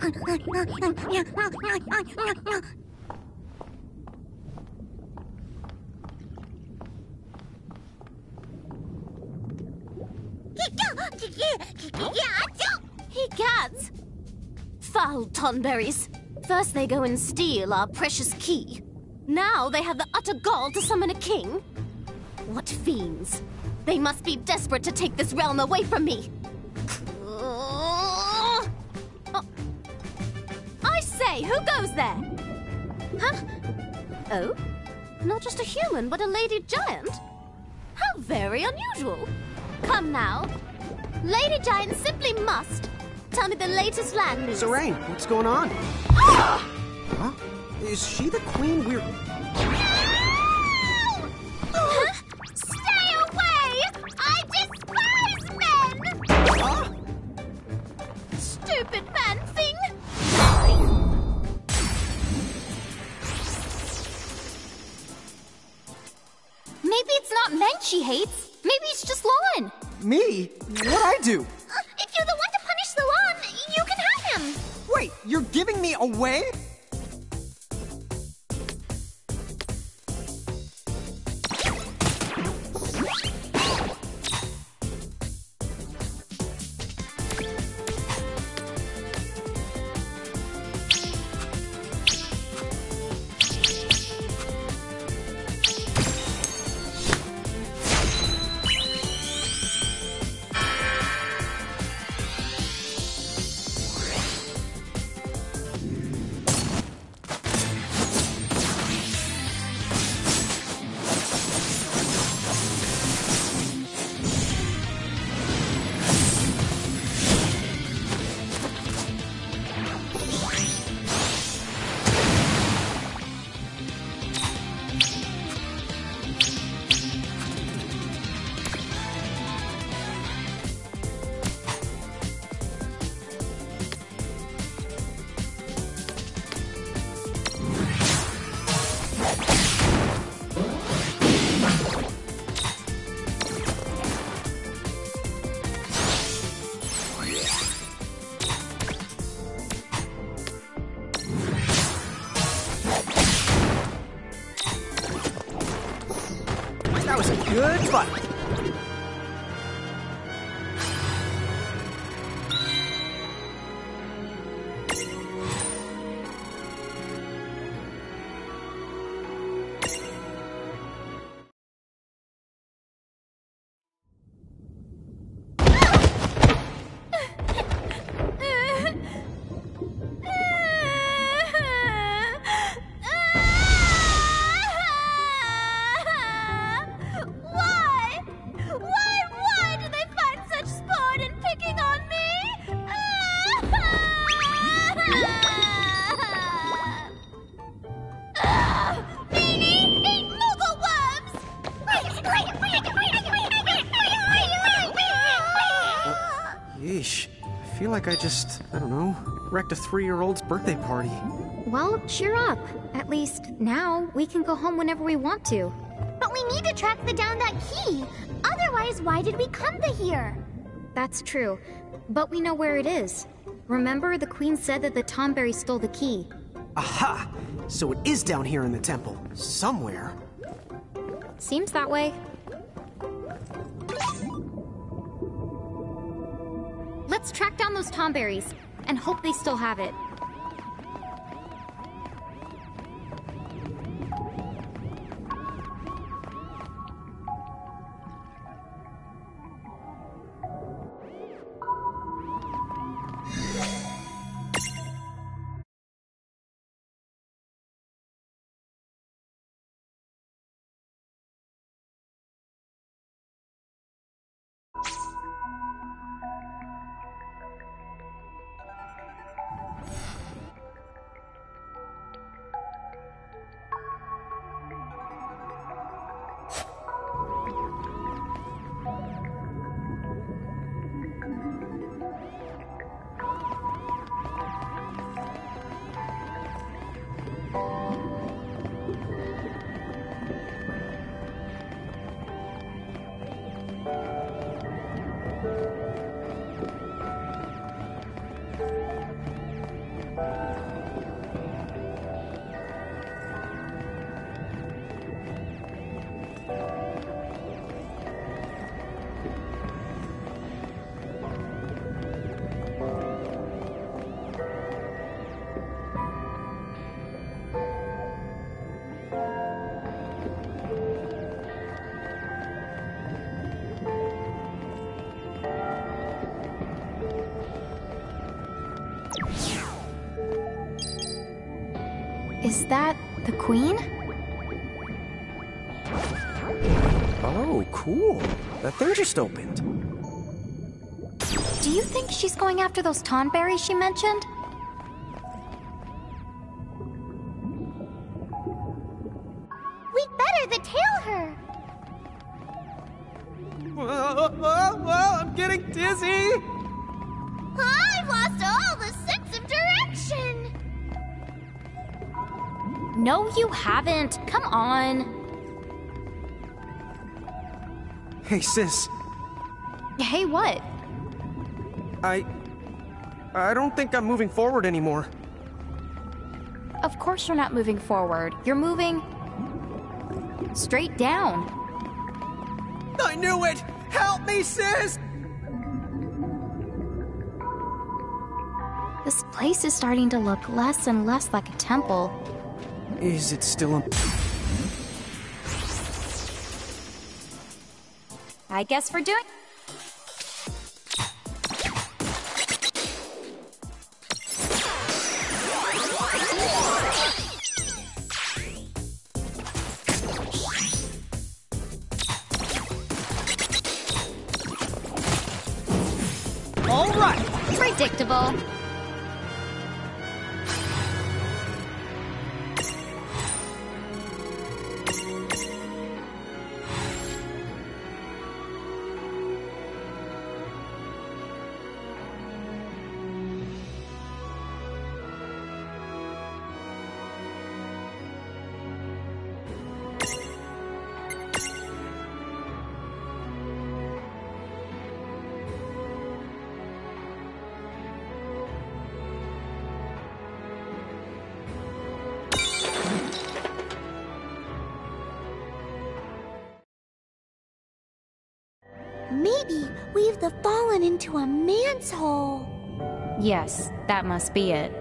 Egads! Foul Tonberries! First they go and steal our precious key. Now they have the utter gall to summon a king? What fiends! They must be desperate to take this realm away from me! Oh. I say, who goes there? Huh? Oh? Not just a human, but a lady giant? How very unusual! Come now. Lady Giant simply must tell me the latest land news. Serene, what's going on? Huh? Is she the queen we're... Huh? Stay away! I despise men! Huh? Stupid man thing! Maybe it's not men she hates. Maybe it's just Lon. Me? What'd I do? If you're the one to punish the Lon, you can have him. Wait, you're giving me away? That was a good fight. Yeesh. I feel like I just, I don't know, wrecked a 3-year-old's birthday party. Well, cheer up. At least now we can go home whenever we want to. But we need to track down that key. Otherwise, why did we come to here? That's true. But we know where it is. Remember, the queen said that the Tonberry stole the key. Aha! So it is down here in the temple. Somewhere. Seems that way. Let's track down those Tonberries and hope they still have it. Is that the Queen? Oh, cool. That thing just opened. Do you think she's going after those tonberries she mentioned? We'd better tail her. I'm getting dizzy. I've lost all the sense of direction. No, you haven't. Come on. Hey, sis. Hey, what? I don't think I'm moving forward anymore. Of course you're not moving forward. You're moving straight down. I knew it! Help me, sis! This place is starting to look less and less like a temple. Is it still a... I guess we're doing... All right! Predictable. Maybe we've fallen into a man's hole. Yes, that must be it.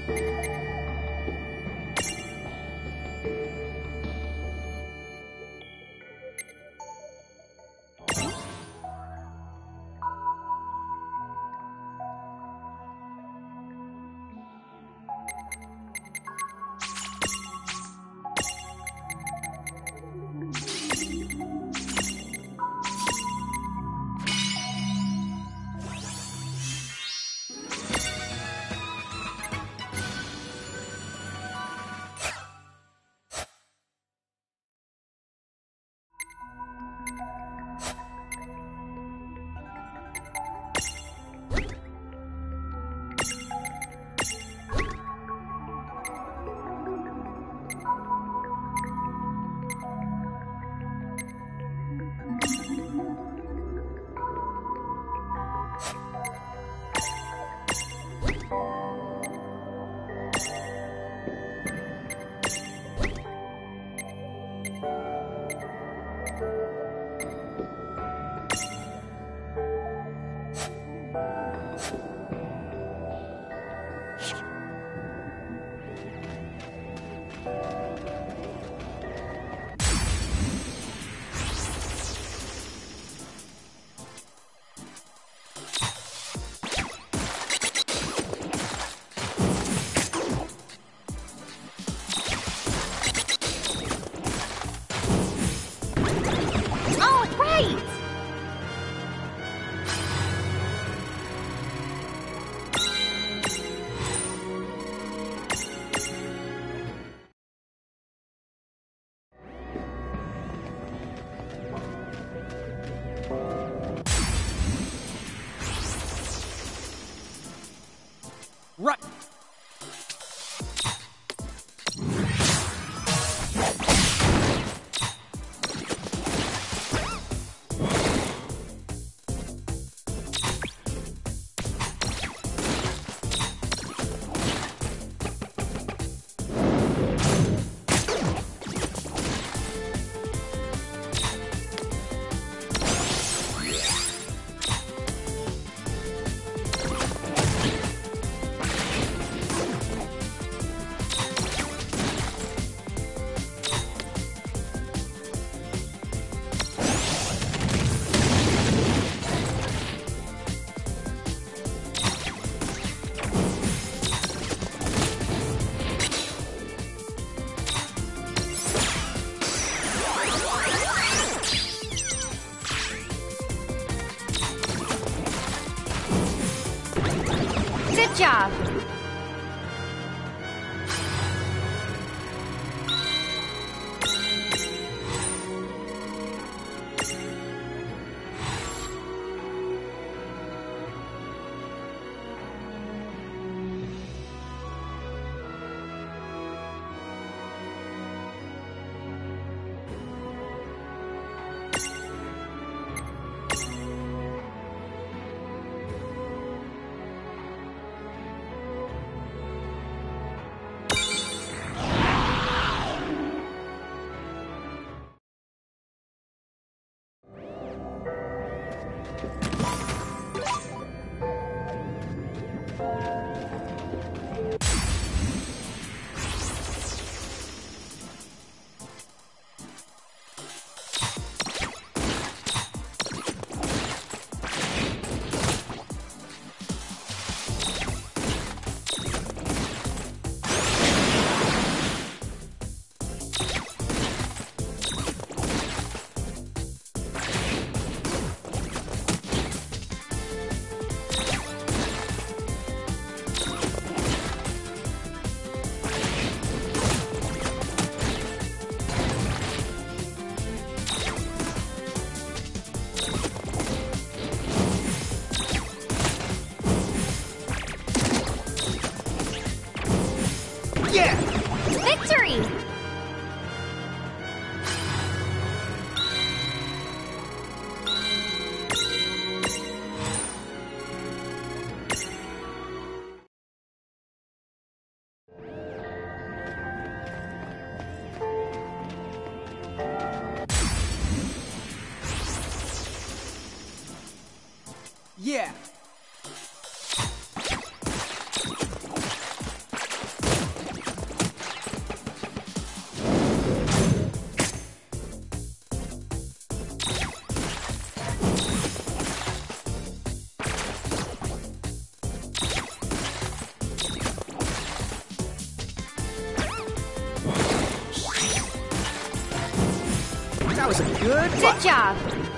Right. Good job. Yeah! Victory! Yeah! That was a good Good job.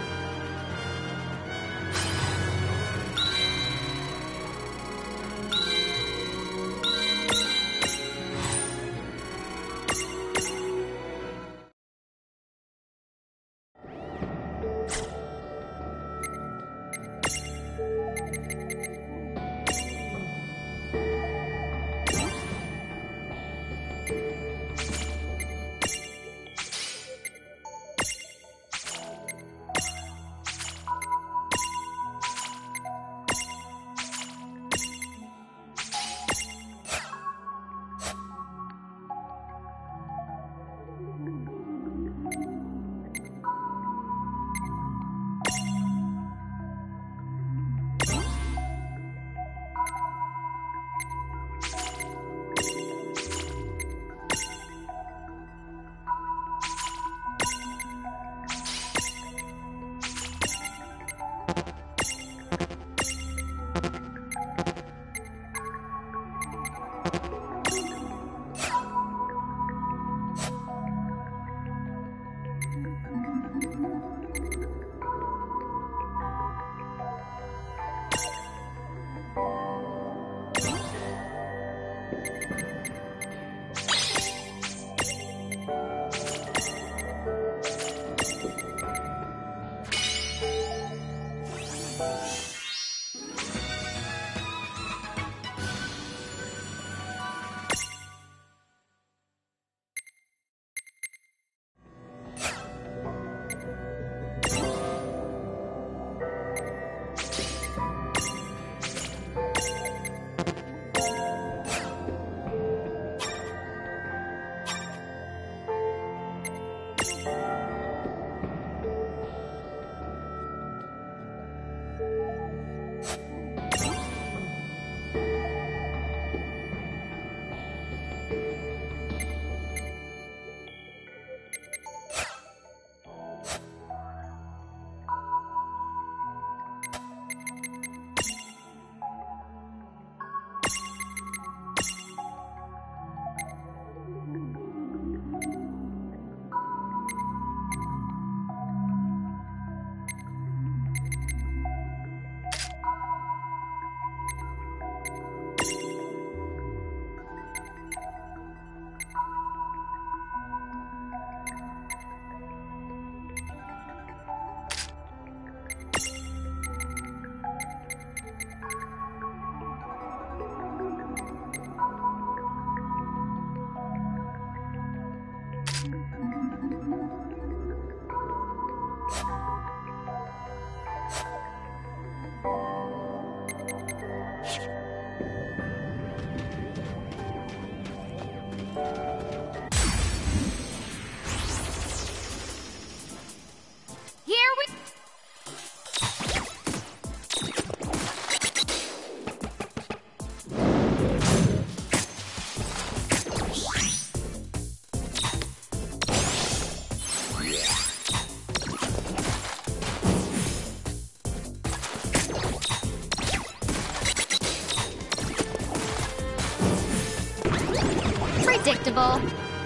Predictable.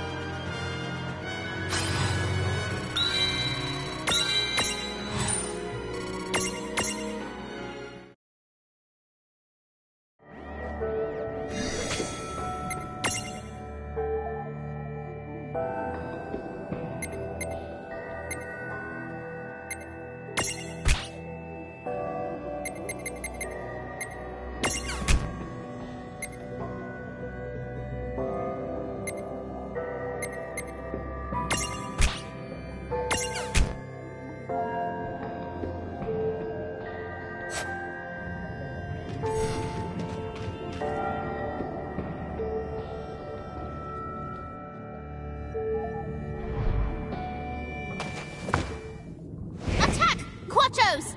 Quachos!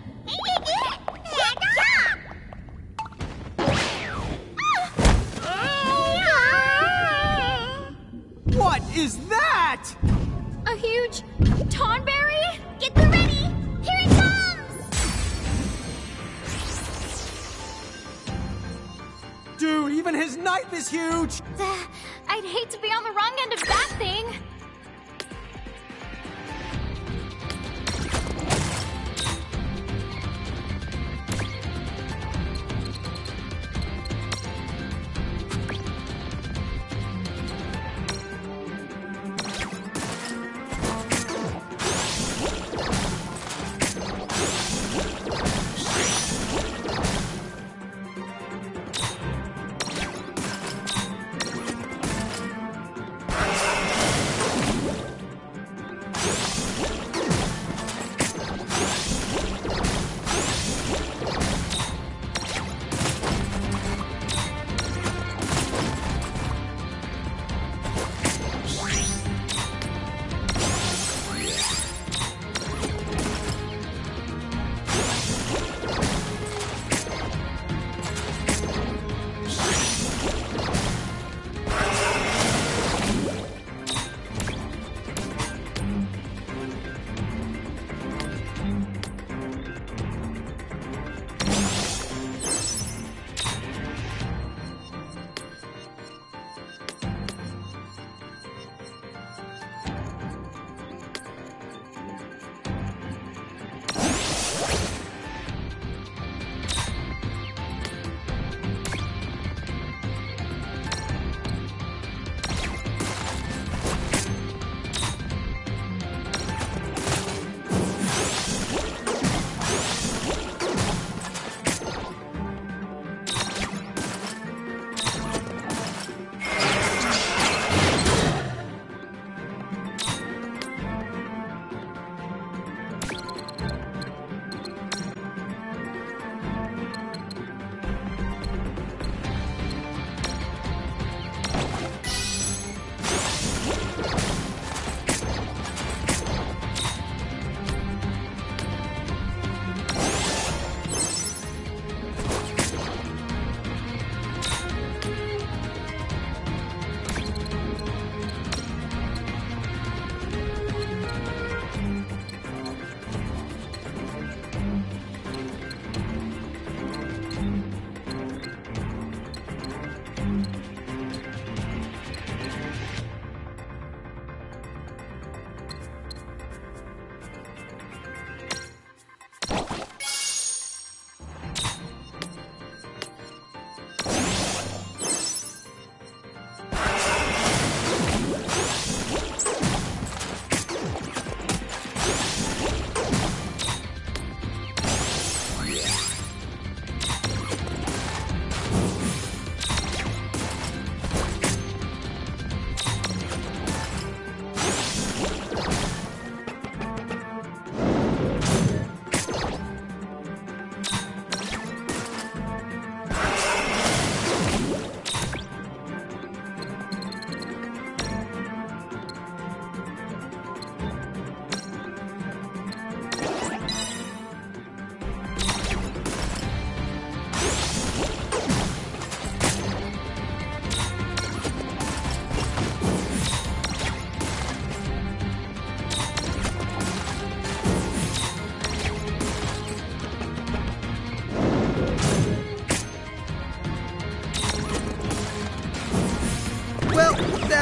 What is that? A huge Tonberry? Get them ready! Here it comes! Dude, even his knife is huge! I'd hate to be on the wrong end of that thing.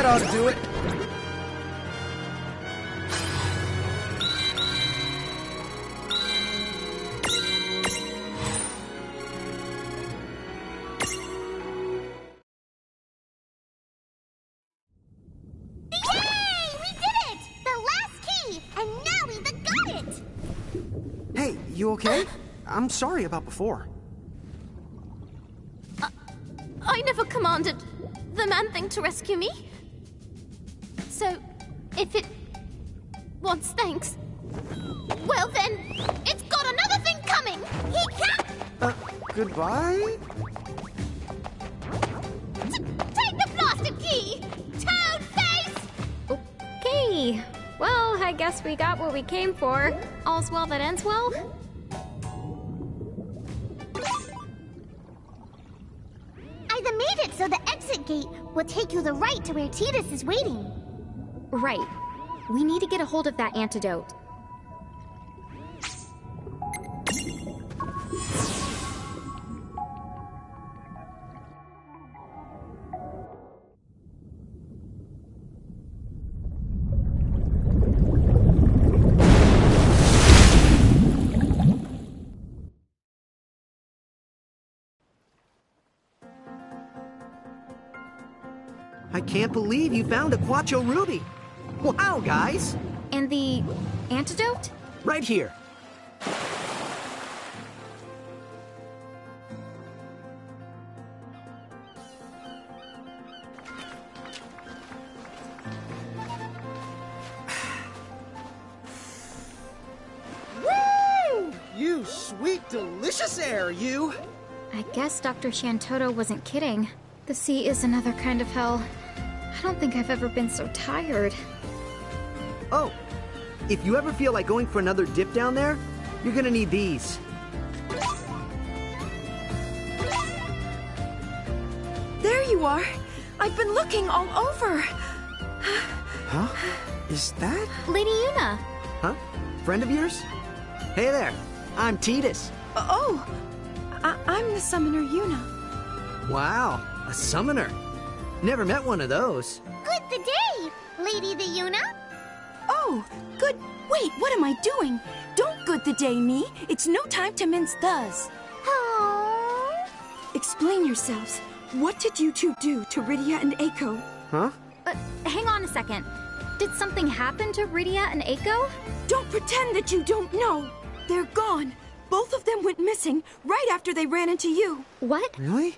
That ought to do it. Yay! We did it! The last key! And now we've got it! Hey, you okay? I'm sorry about before. I never commanded the man-thing to rescue me. So, if it wants thanks, well then, it's got another thing coming! He can't Goodbye? take the blasted key! Toad face! Okay. Well, I guess we got what we came for. All's well that ends well? Either made it so the exit gate will take you the right to where Tidus is waiting. Right. We need to get a hold of that antidote. I can't believe you found a Quattro Ruby. Wow, guys. And the antidote? Right here. Woo! You sweet, delicious air, you. I guess Dr. Shantoto wasn't kidding. The sea is another kind of hell. I don't think I've ever been so tired. Oh, if you ever feel like going for another dip down there, you're gonna need these. There you are. I've been looking all over. Huh? Is that? Lady Yuna! Huh? Friend of yours? Hey there, I'm Tidus. Oh, I'm the summoner Yuna. Wow, a summoner. Never met one of those. Good the day, Lady the Yuna. Oh, good. Wait, what am I doing? Don't good the day me. It's no time to mince does. Oh. Explain yourselves. What did you two do to Rydia and Eiko? Huh? Hang on a second. Did something happen to Rydia and Eiko? Don't pretend that you don't know. They're gone. Both of them went missing right after they ran into you. What? Really?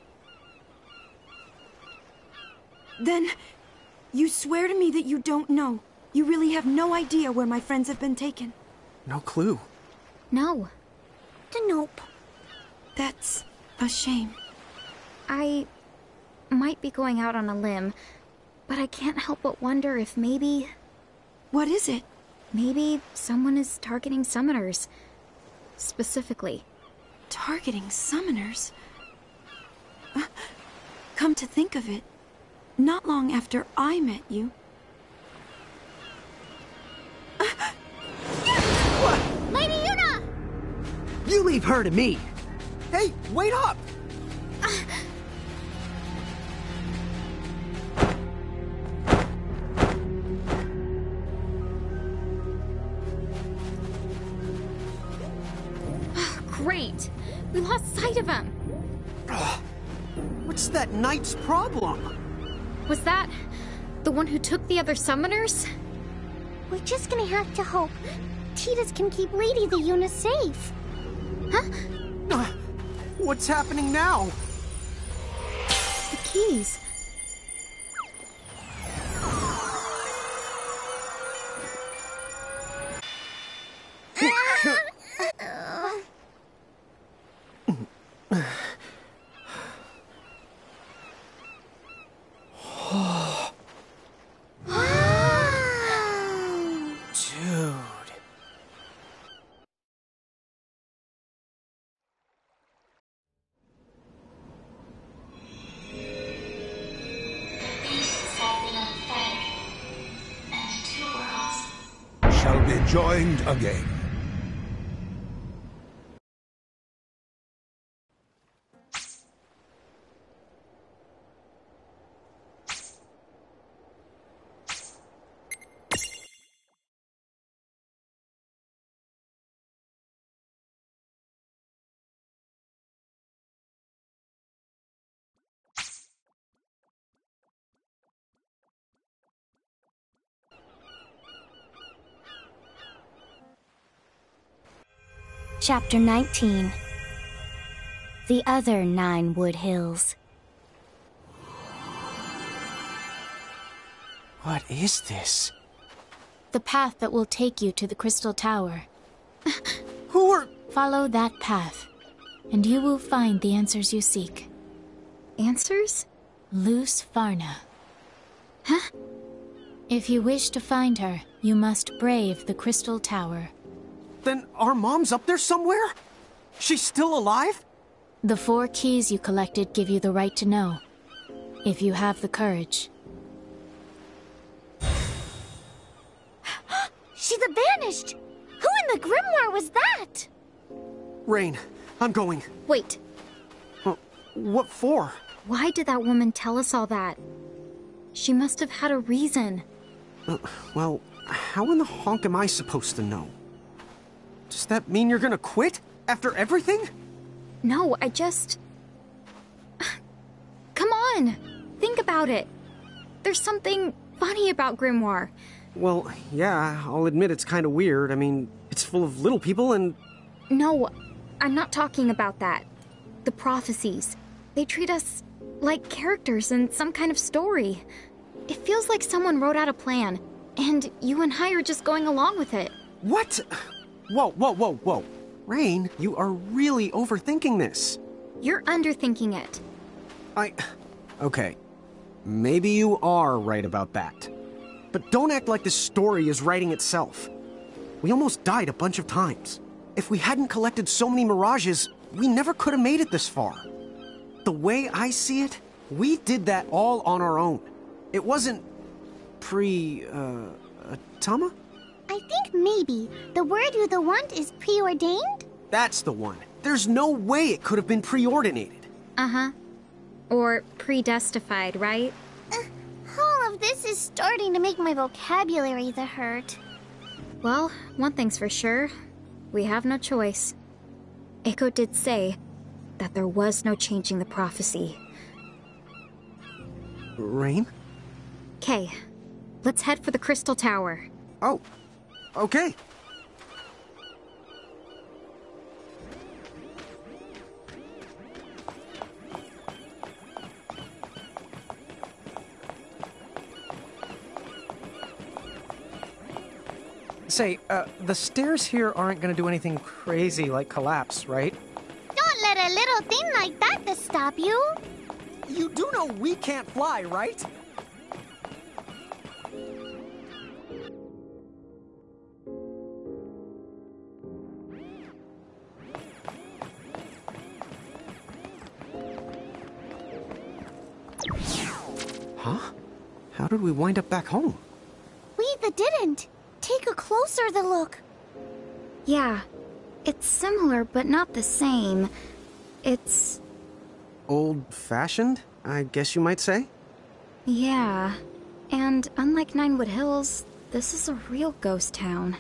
Then, you swear to me that you don't know. You really have no idea where my friends have been taken. No clue. No. Nope. That's a shame. I might be going out on a limb, but I can't help but wonder if maybe... What is it? Maybe someone is targeting summoners. Specifically. Targeting summoners? Come to think of it, not long after I met you... Lady Yuna! You leave her to me. Hey, wait up! Great! We lost sight of him! What's that knight's problem? Was that the one who took the other summoners? We're just gonna have to hope Tidus can keep Lady the Yuna safe. Uh, what's happening now? The keys. Dude. Shall be joined again. Chapter 19. The Other 9 Wood Hills. What is this? The path that will take you to the Crystal Tower. Who are... Follow that path, and you will find the answers you seek. Answers? Luz Farna. Huh? If you wish to find her, you must brave the Crystal Tower. Then our mom's up there somewhere? She's still alive? The 4 keys you collected give you the right to know, if you have the courage. She's vanished! Who in the grimoire was that? Rain, I'm going. Wait, What for? why did that woman tell us all that? She must have had a reason. Well, how in the honk am I supposed to know? Does that mean you're gonna quit? After everything? No, I just... Come on! Think about it. There's something funny about Grimoire. Well, yeah, I'll admit it's kind of weird. I mean, it's full of little people and... No, I'm not talking about that. The prophecies. They treat us like characters in some kind of story. It feels like someone wrote out a plan, and you and I are just going along with it. What? Whoa. Rain, you are really overthinking this. You're underthinking it. Okay. Maybe you are right about that. But don't act like this story is writing itself. We almost died a bunch of times. If we hadn't collected so many mirages, we never could have made it this far. The way I see it, we did that all on our own. It wasn't Tama? I think maybe the word you want is preordained? That's the one. There's no way it could have been preordinated. Uh-huh. Or predestified, right? All of this is starting to make my vocabulary hurt. Well, one thing's for sure. We have no choice. Echo did say that there was no changing the prophecy. Rain? Okay, let's head for the Crystal Tower. Oh, okay. Say, the stairs here aren't gonna do anything crazy like collapse, right? Don't let a little thing like that to stop you. You do know we can't fly, right? Huh? How did we wind up back home? We didn't. Take a closer look. Yeah, it's similar but not the same. It's... Old-fashioned, I guess you might say? yeah. And unlike Ninewood Hills, this is a real ghost town.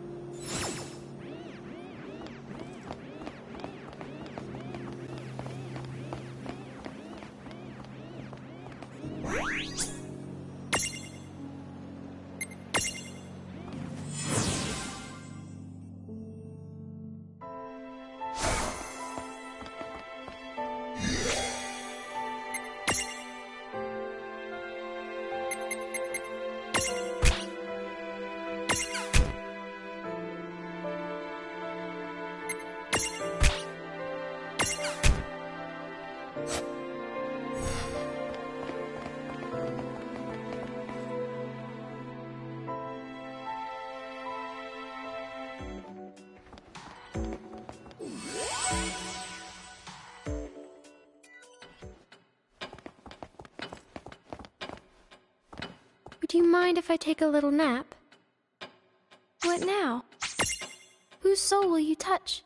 Do you mind if I take a little nap? What now? Whose soul will you touch?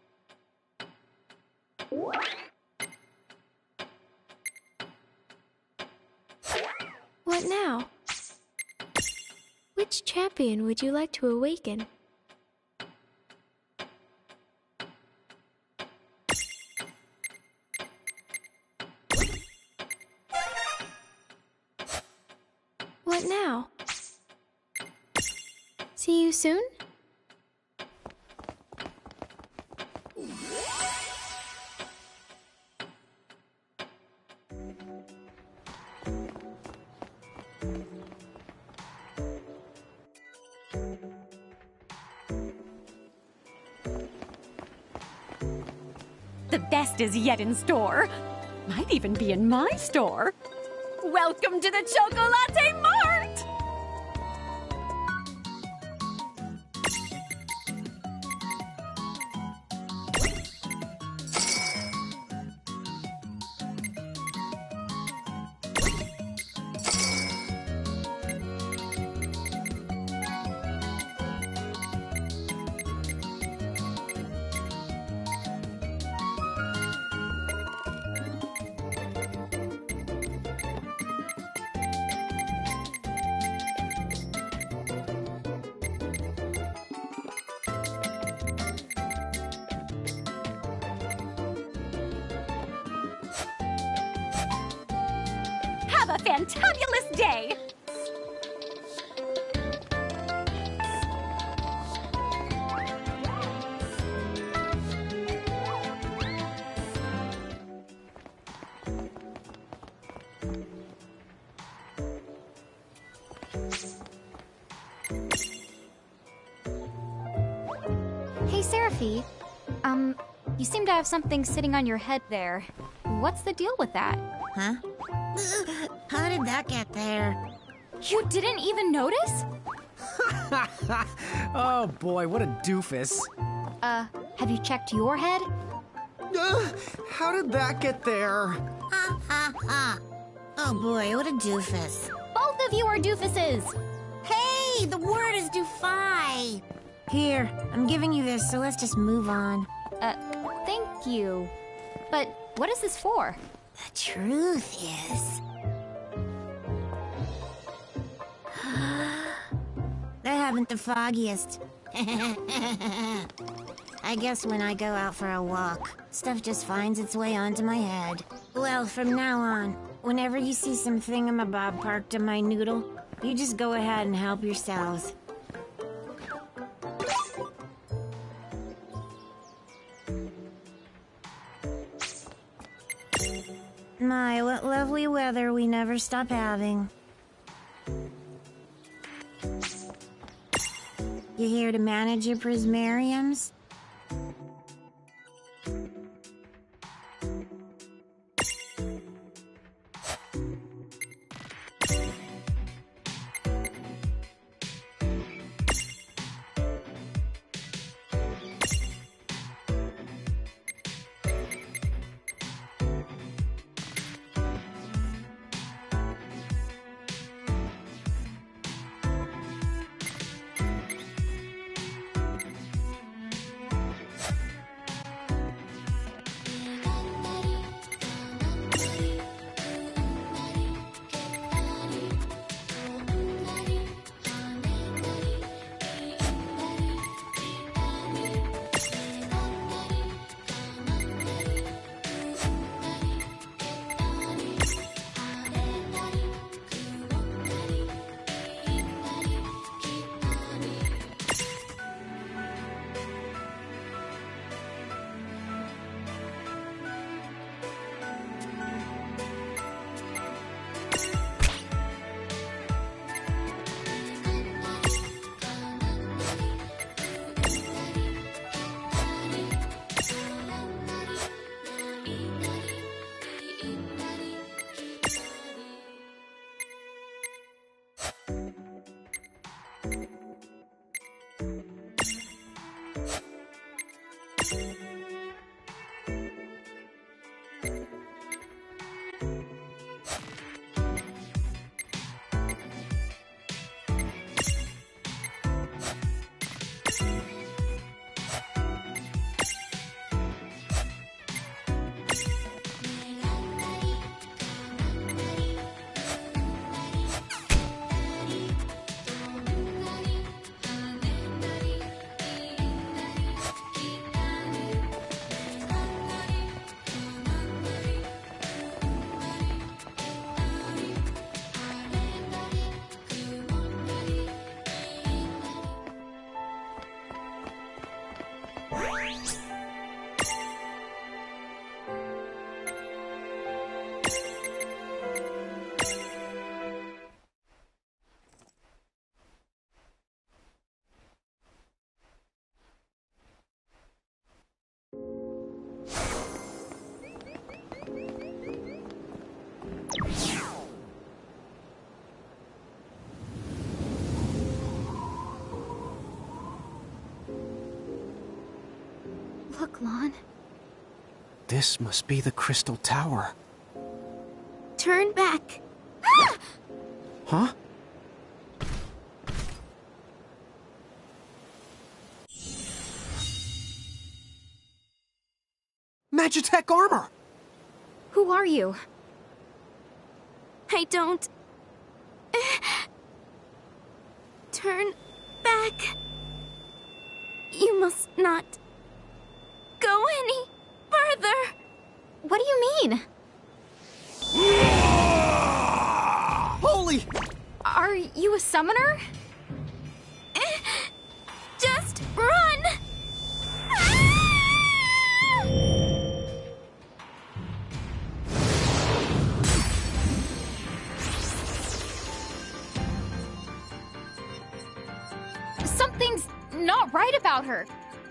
What now? Which champion would you like to awaken? What now? See you soon? The best is yet in store. Might even be in my store. Welcome to the Chocolate Mart! Have a fantabulous day! Hey, Seraphi. You seem to have something sitting on your head there. What's the deal with that? Huh? How did that get there? You didn't even notice? Oh boy, what a doofus. Have you checked your head? How did that get there? Ha ha ha. Oh boy, what a doofus. Both of you are doofuses! Hey, the word is doofy. Here, I'm giving you this, so let's just move on. Thank you. But what is this for? The truth is... they haven't the foggiest. I guess when I go out for a walk, stuff just finds its way onto my head. Well, from now on, whenever you see some thingamabob parked in my noodle, you just go ahead and help yourselves. My, what lovely weather we never stop having. You here to manage your prismariums? Look, Lon. This must be the Crystal Tower. Turn back. Huh? Magitech armor! Who are you? I don't... Turn back. You must not go any further. What do you mean? Holy! Are you a summoner? Just run! Something's not right about her.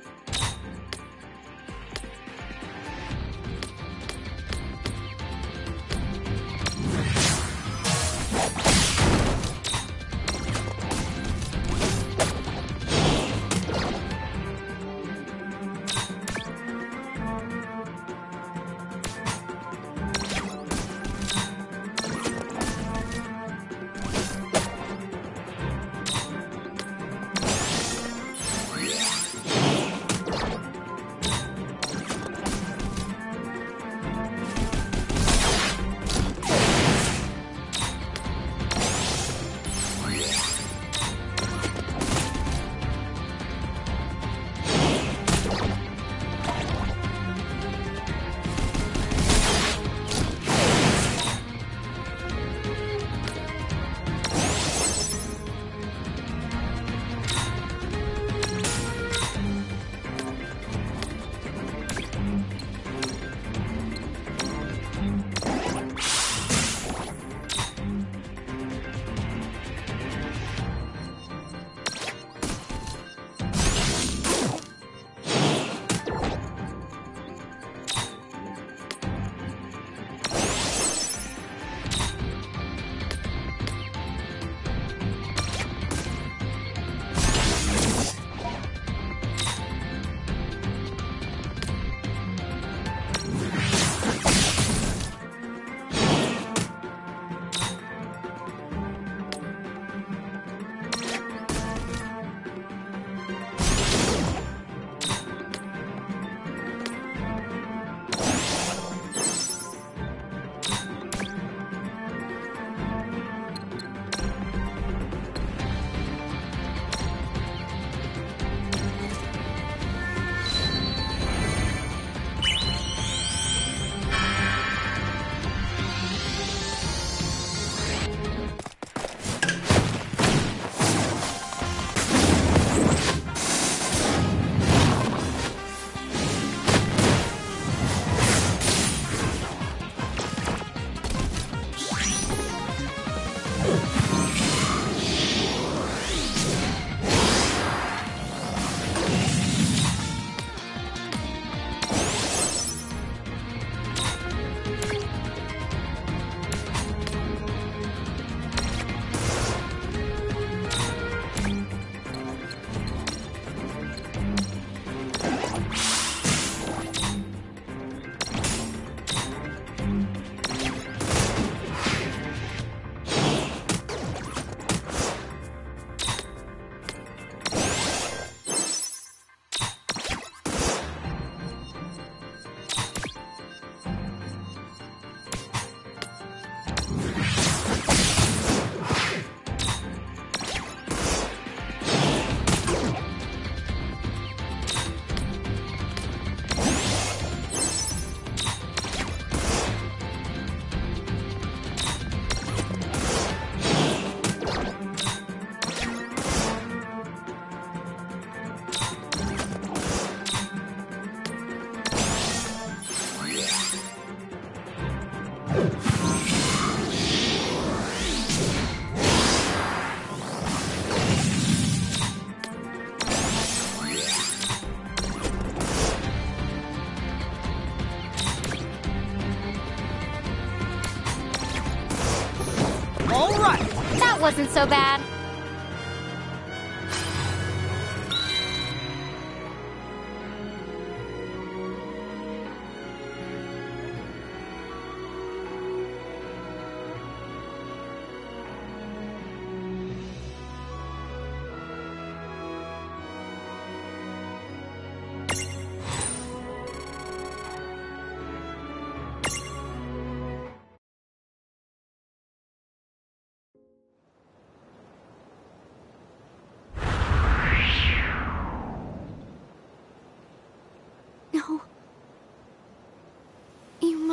wasn't so bad.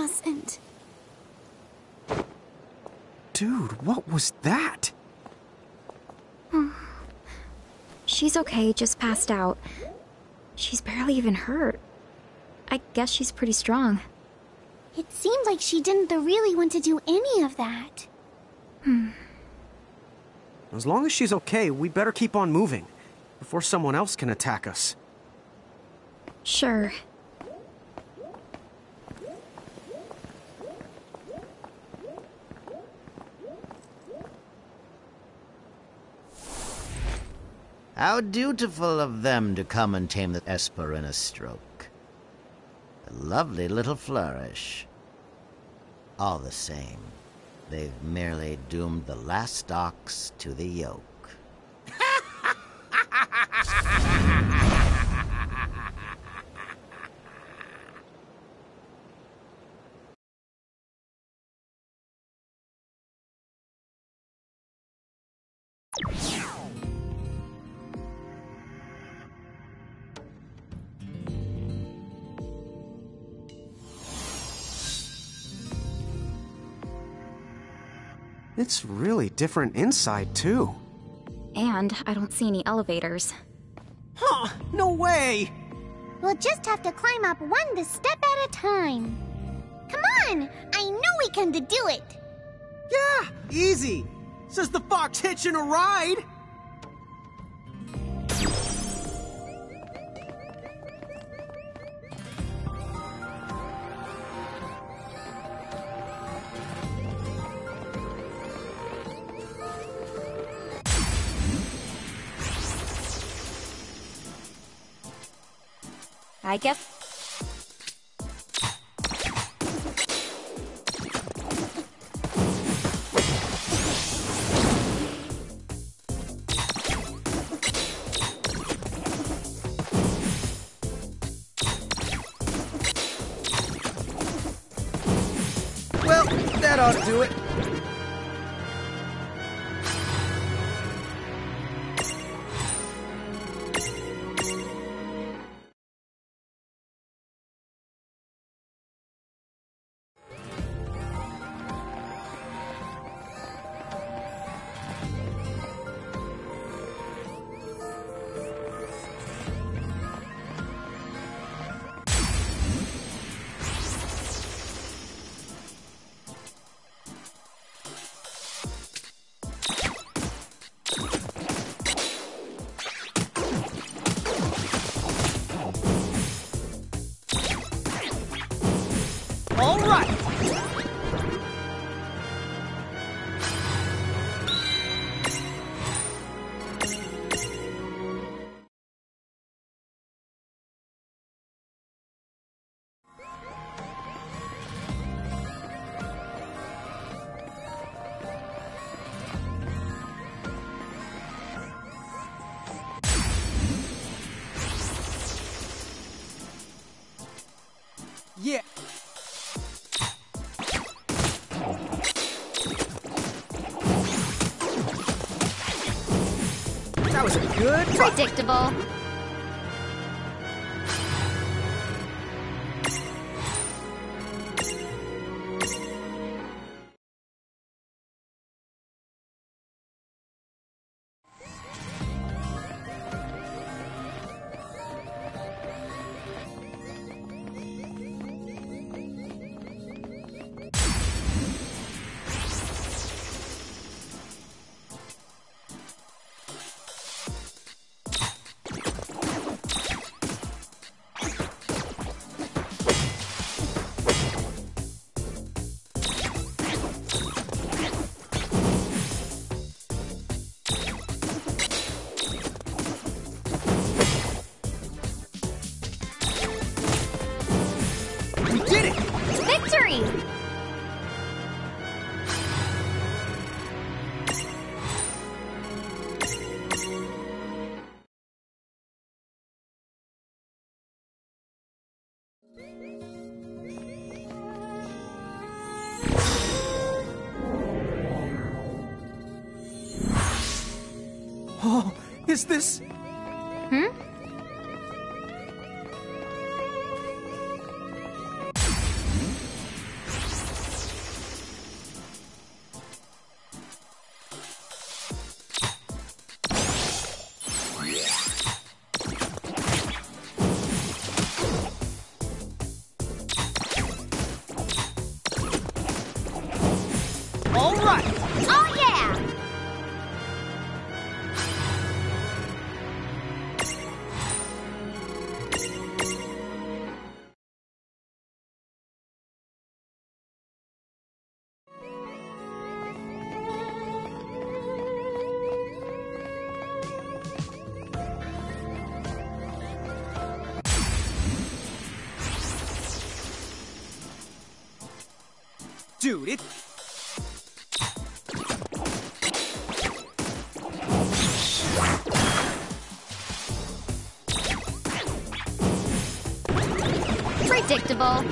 mustn't. Dude, what was that? She's okay, just passed out. She's barely even hurt. I guess she's pretty strong. It seemed like she didn't really want to do any of that. As long as she's okay, we better keep on moving before someone else can attack us. Sure. How dutiful of them to come and tame the Esper in a stroke. A lovely little flourish. All the same, they've merely doomed the last ox to the yoke. It's really different inside, too. And I don't see any elevators. Huh! No way! We'll just have to climb up one step at a time. Come on! I know we can do it! Yeah! Easy! Says the fox hitching a ride! I guess... Well, that ought to do it. All right! Yeah. That was a good fight. Predictable. Victory! Oh, is this... Dude, it... Predictable.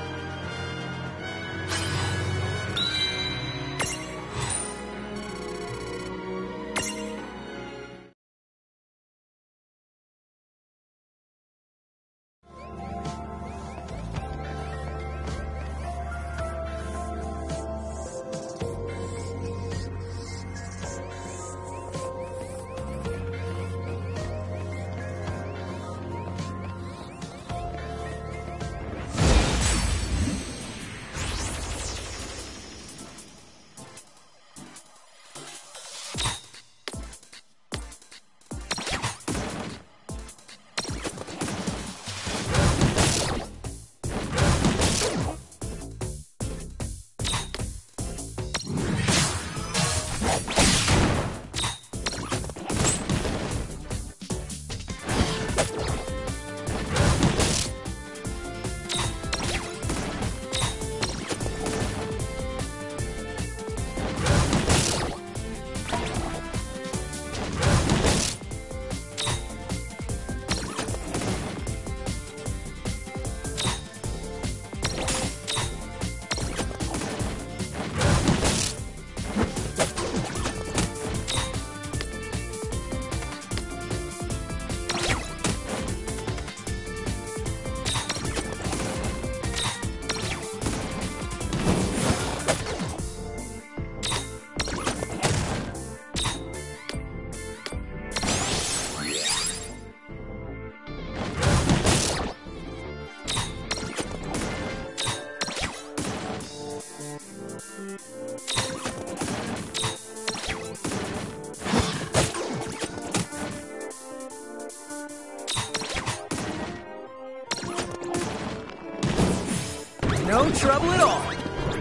No trouble at all.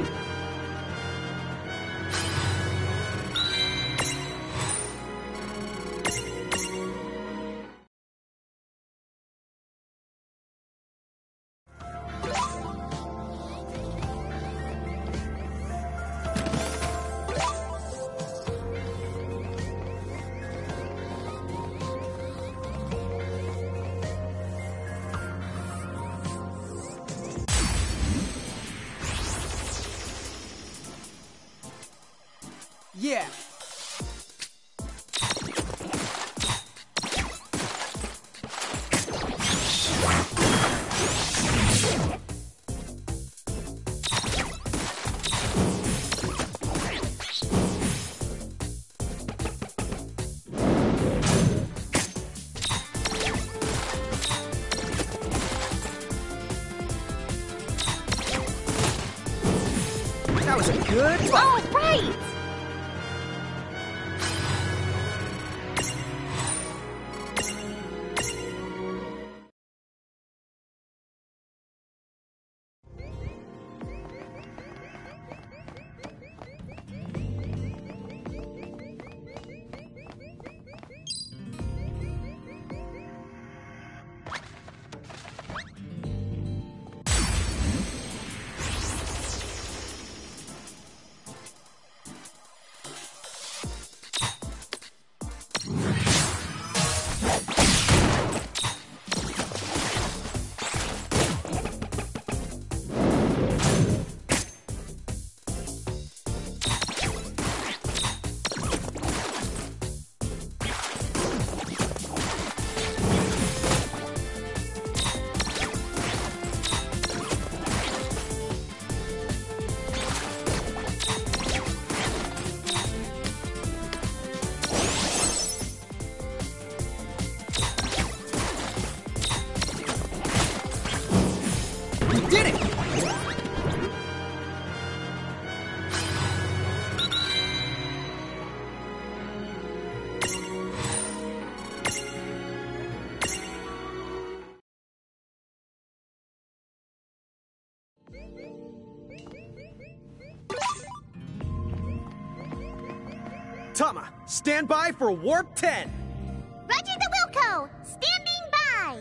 Yeah. That was a good fight. Oh, right! Did it! Tama, stand by for Warp 10! Roger the Wilco! Standing by!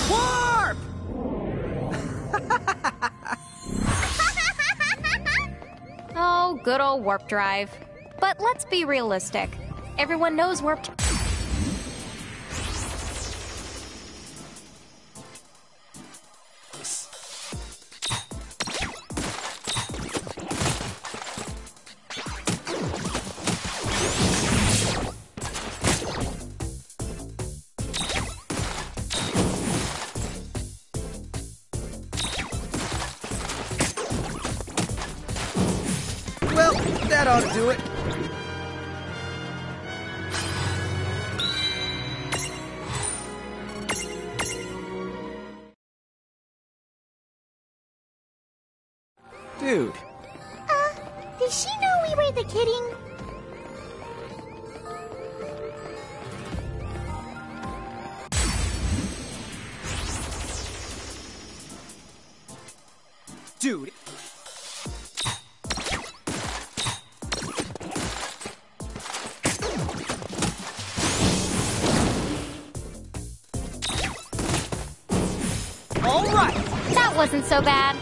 Warp! Oh, good old warp drive. But let's be realistic. Everyone knows warp. Well, that ought to do it. Dude. Did she know we were the kidding? Dude. All right. That wasn't so bad.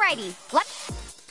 Alrighty, let's...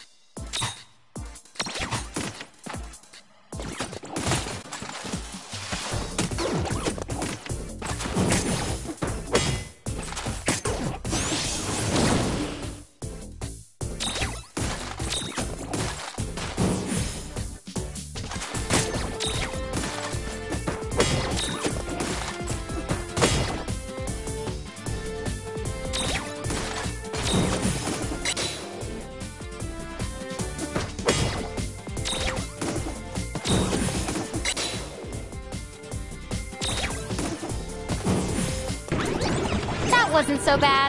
Wasn't so bad.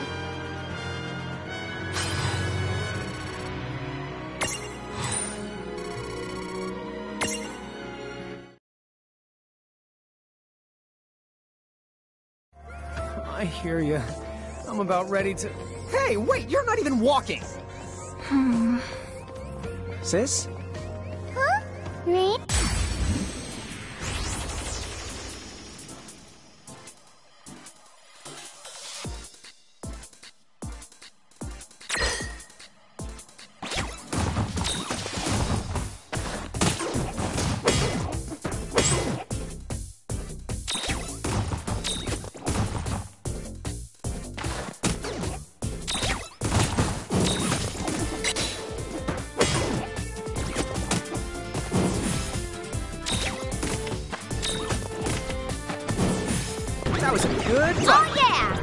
I hear you. I'm about ready to... Hey, wait, you're not even walking! Sis? Huh? Rain? That was a good run. Oh, yeah!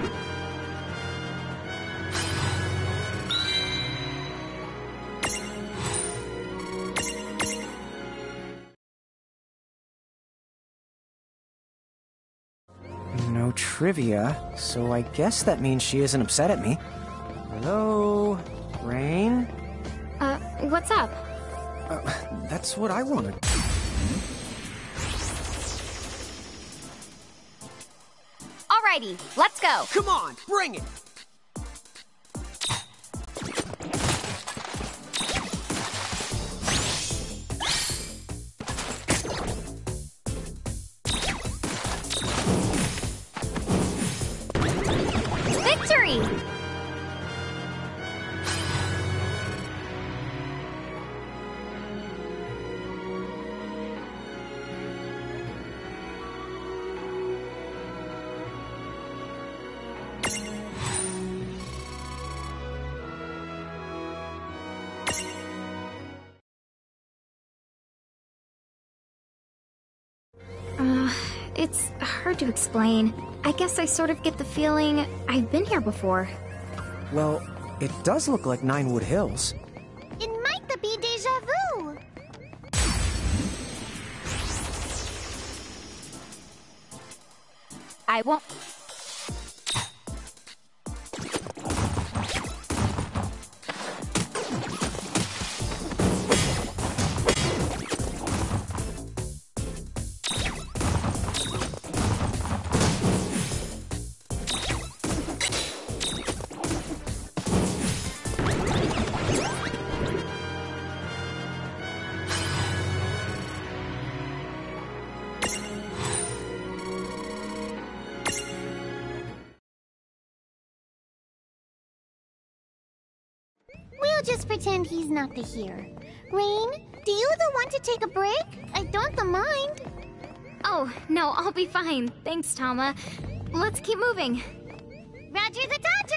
No trivia, so I guess that means she isn't upset at me. Hello? Rain? What's up? That's what I wanted. Alrighty, let's go. Come on, bring it! Victory! It's hard to explain. I guess I sort of get the feeling I've been here before. Well, it does look like Ninewood Hills. It might be deja vu. I won't... We'll just pretend he's not here. Rain, do you want to take a break? I don't mind. Oh, no, I'll be fine. Thanks, Tama. Let's keep moving. Roger the Dodger!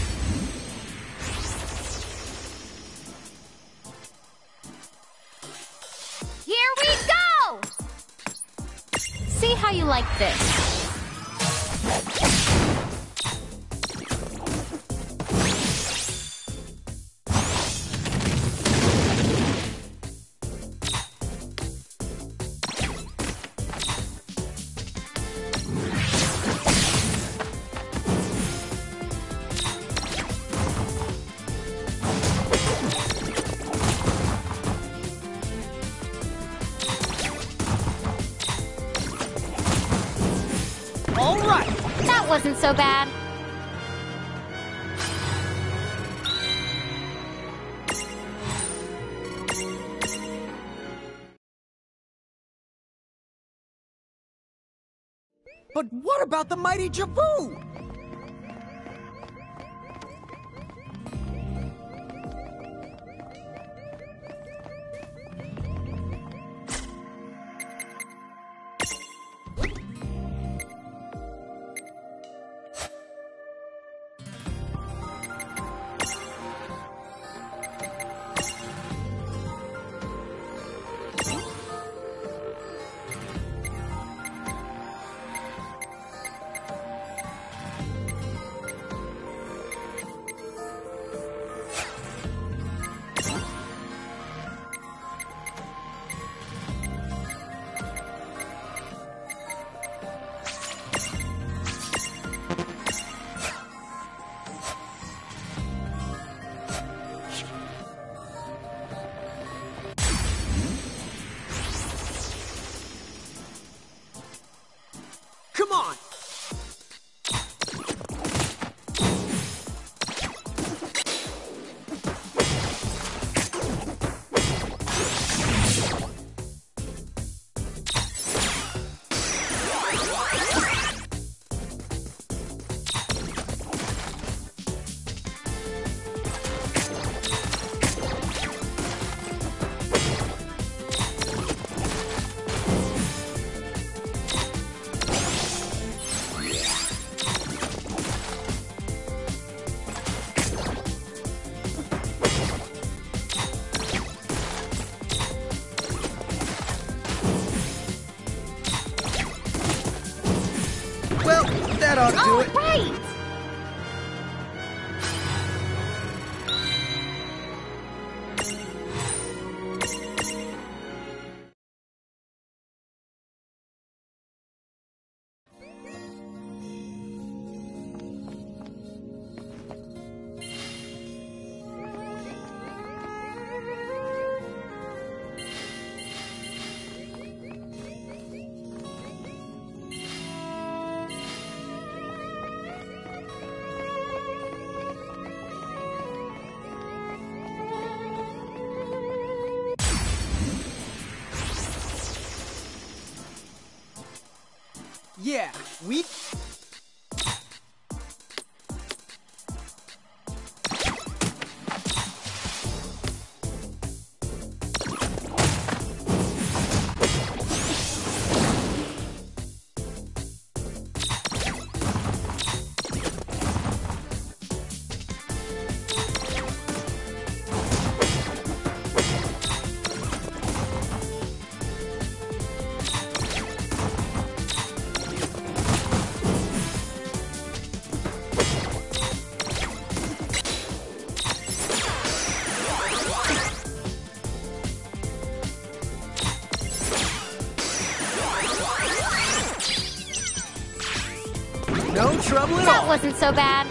Here we go! See how you like this. All right! That wasn't so bad. But what about the mighty Jabu? on! Well, that ought to do it. Right! Yeah, we... No trouble at all. That wasn't so bad.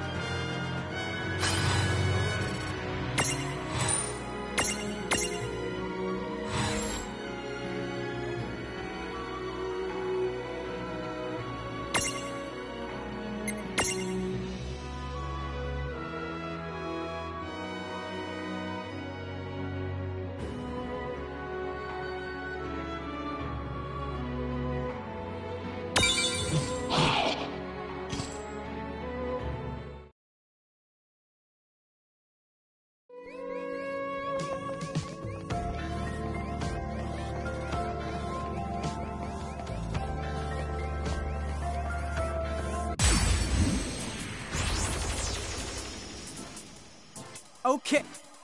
Okay.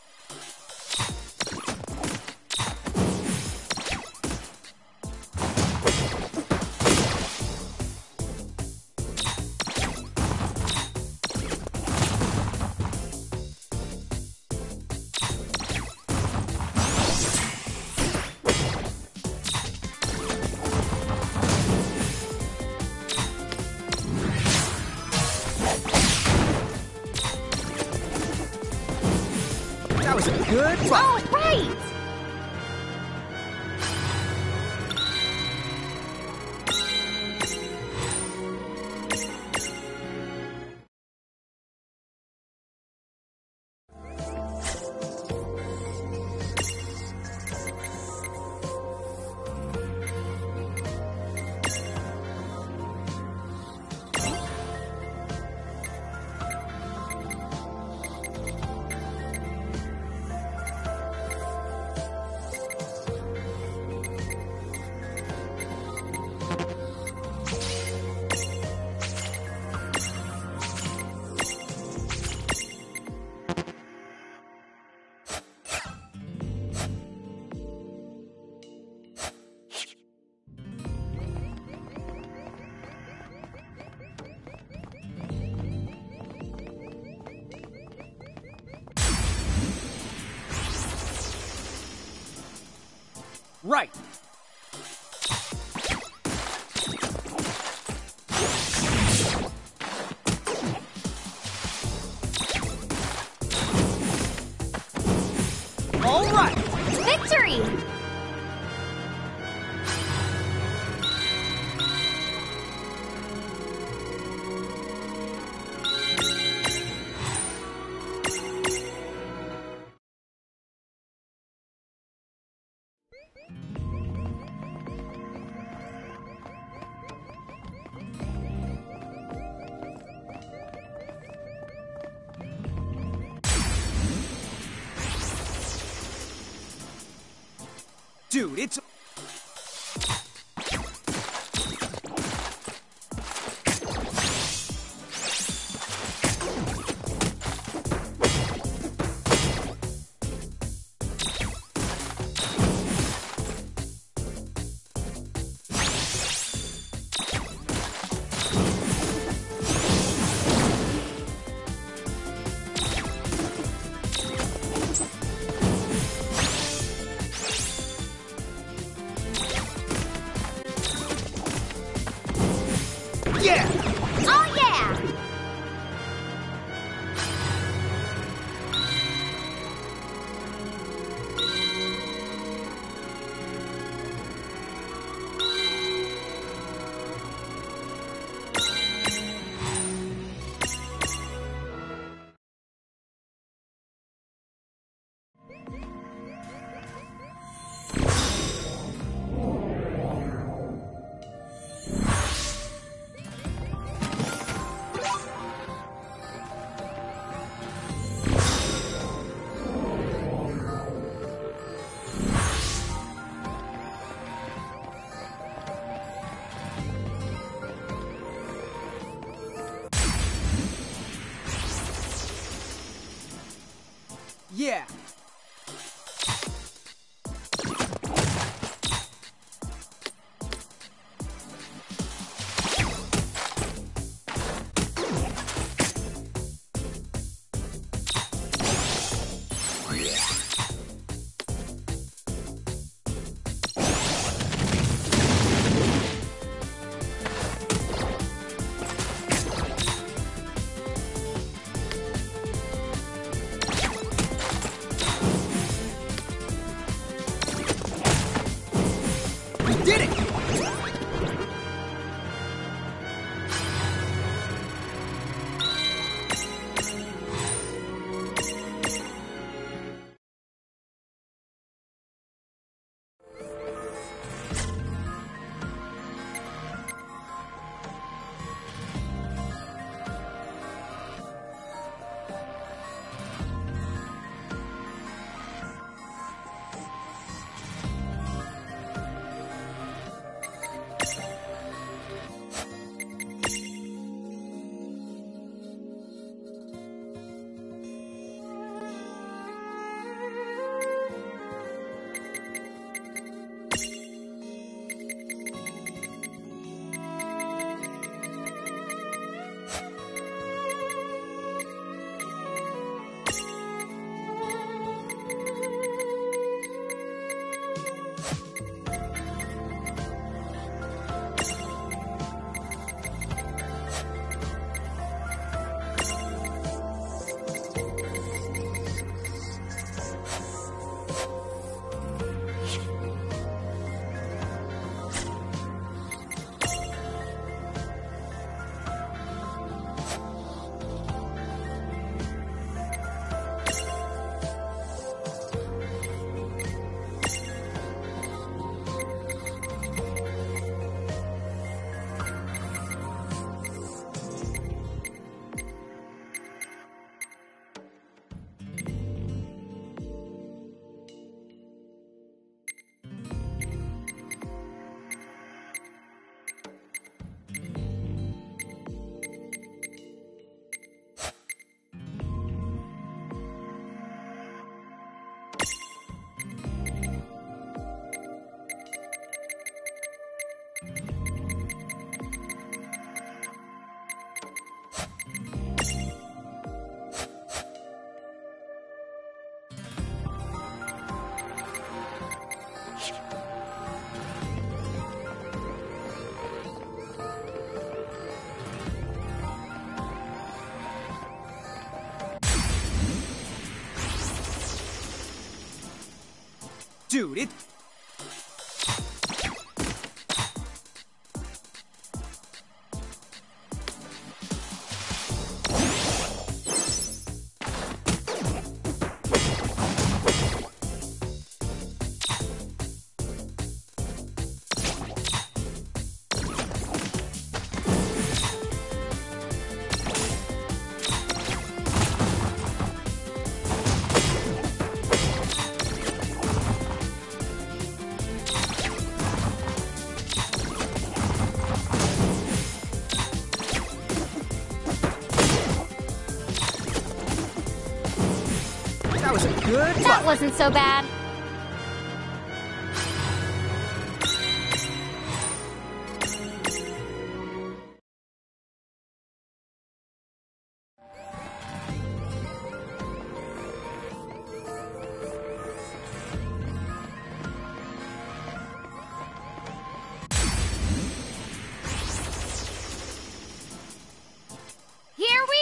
That was a good fight. Oh, right! Right. All right. Victory! Dude, it's... Yeah! Oh, yeah! Yeah! Did it! Dude, it... good That fight. wasn't so bad. Here we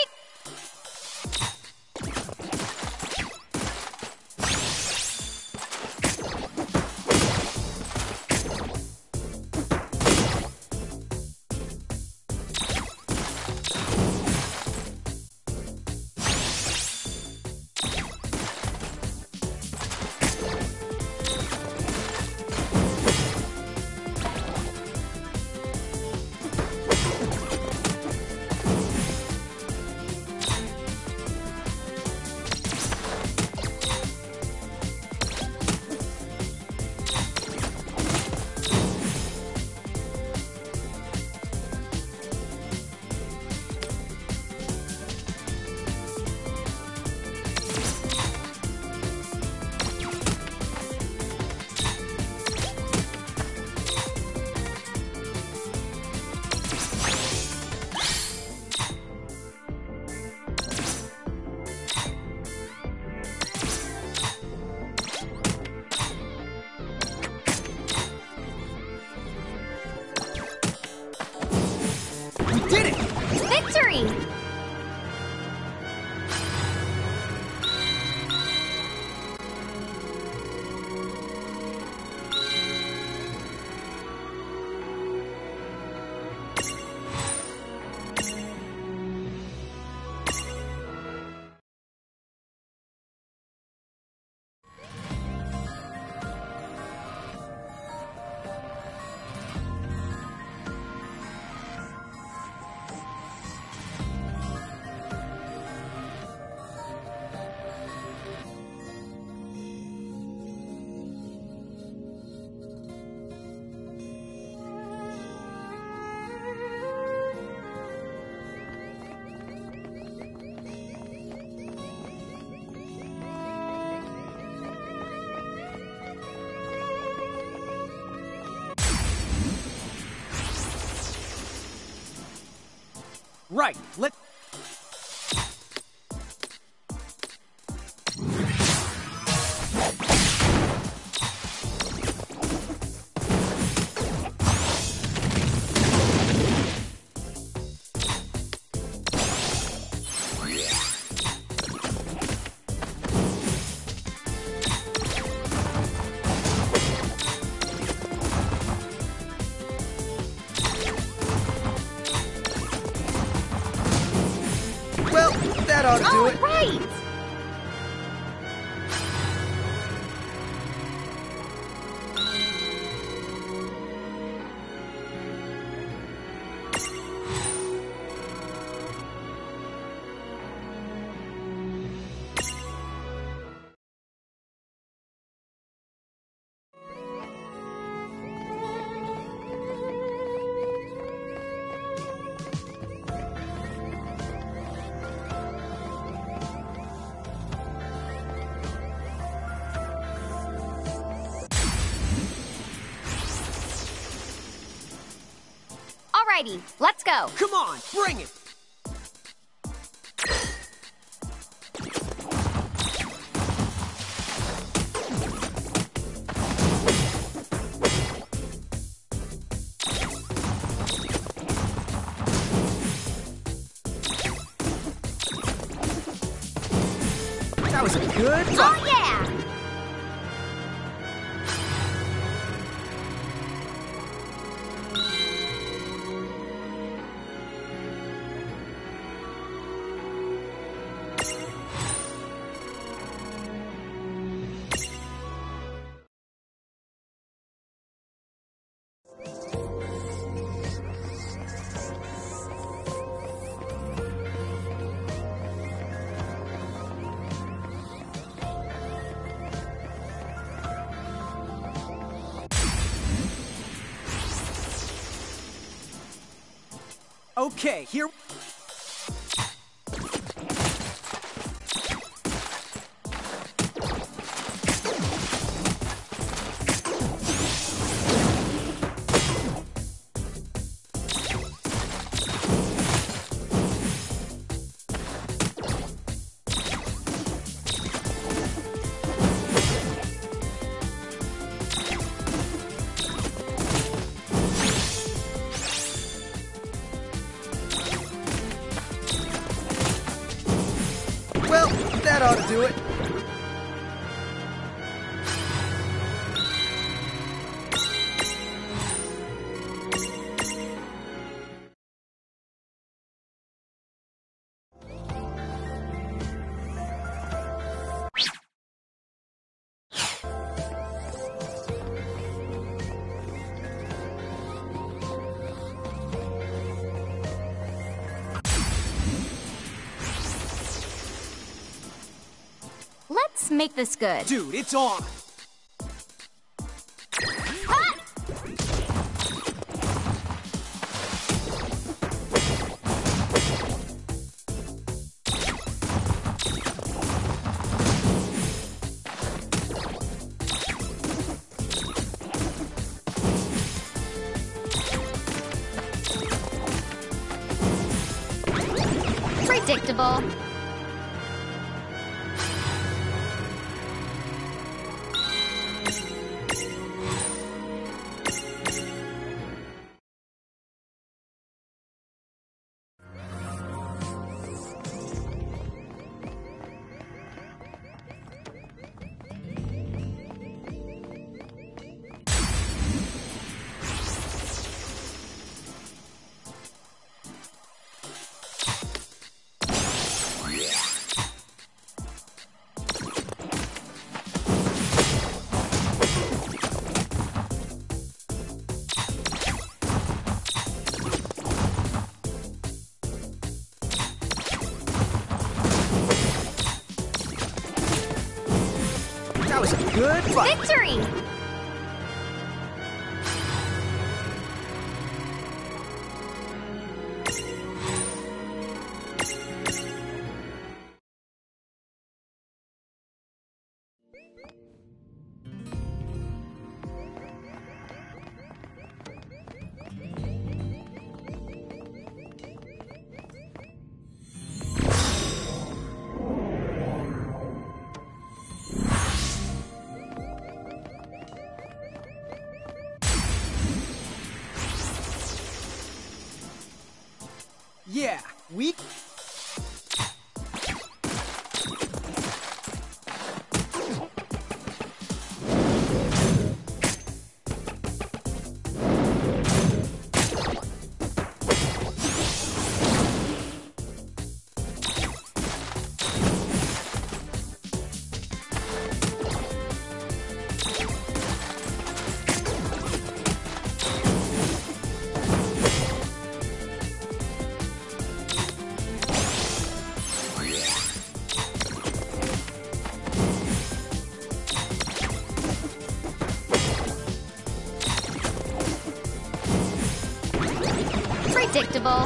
Did it! Victory! Right, let... Well, that ought to do it. right. Alrighty, let's go. Come on, bring it! That was a good fight. Oh yeah. Okay, here... That ought to do it. Let's make this good. Dude, it's on! Predictable. That was a good fight! Victory! Yeah, we... Predictable.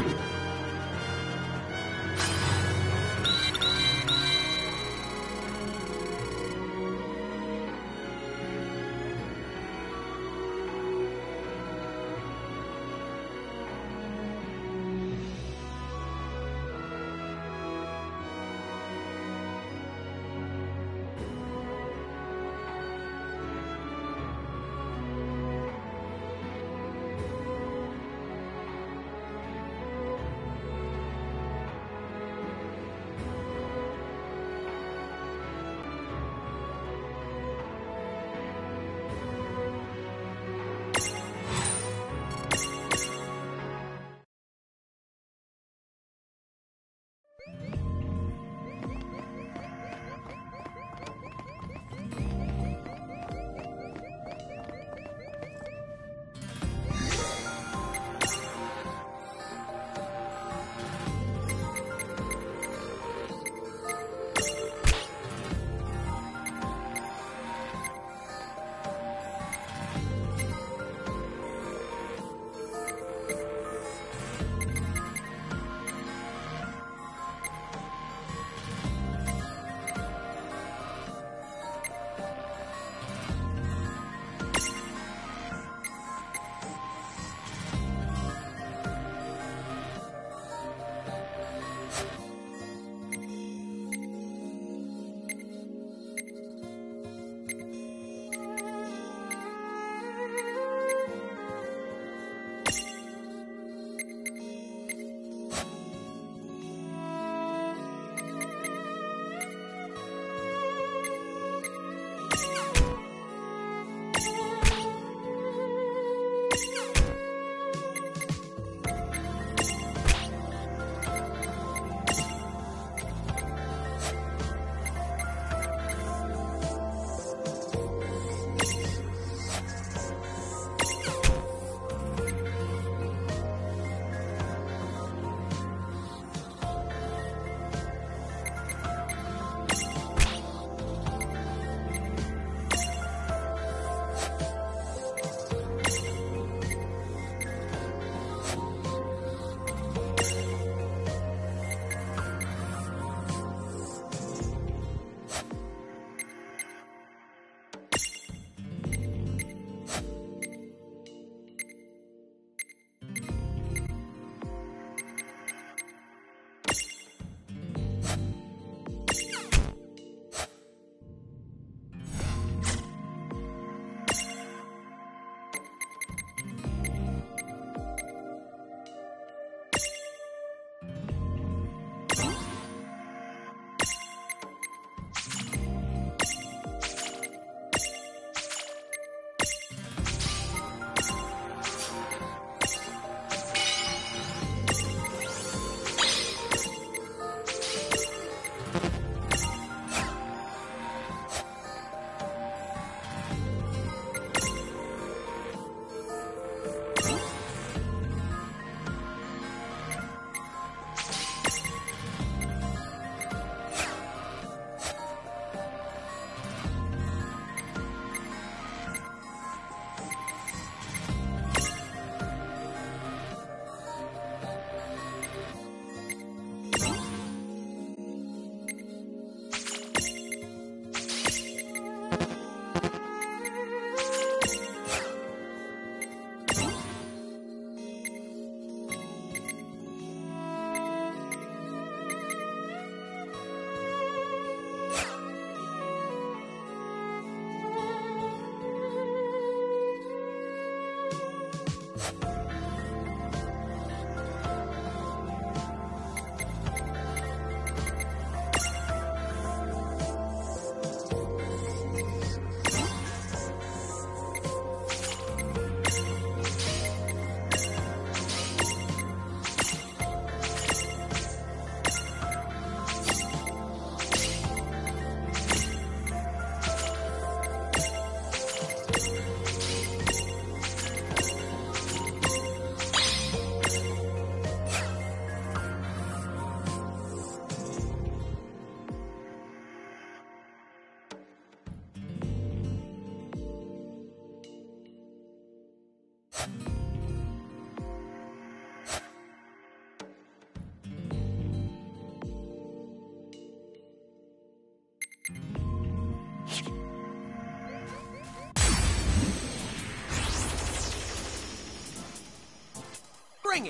Bring it!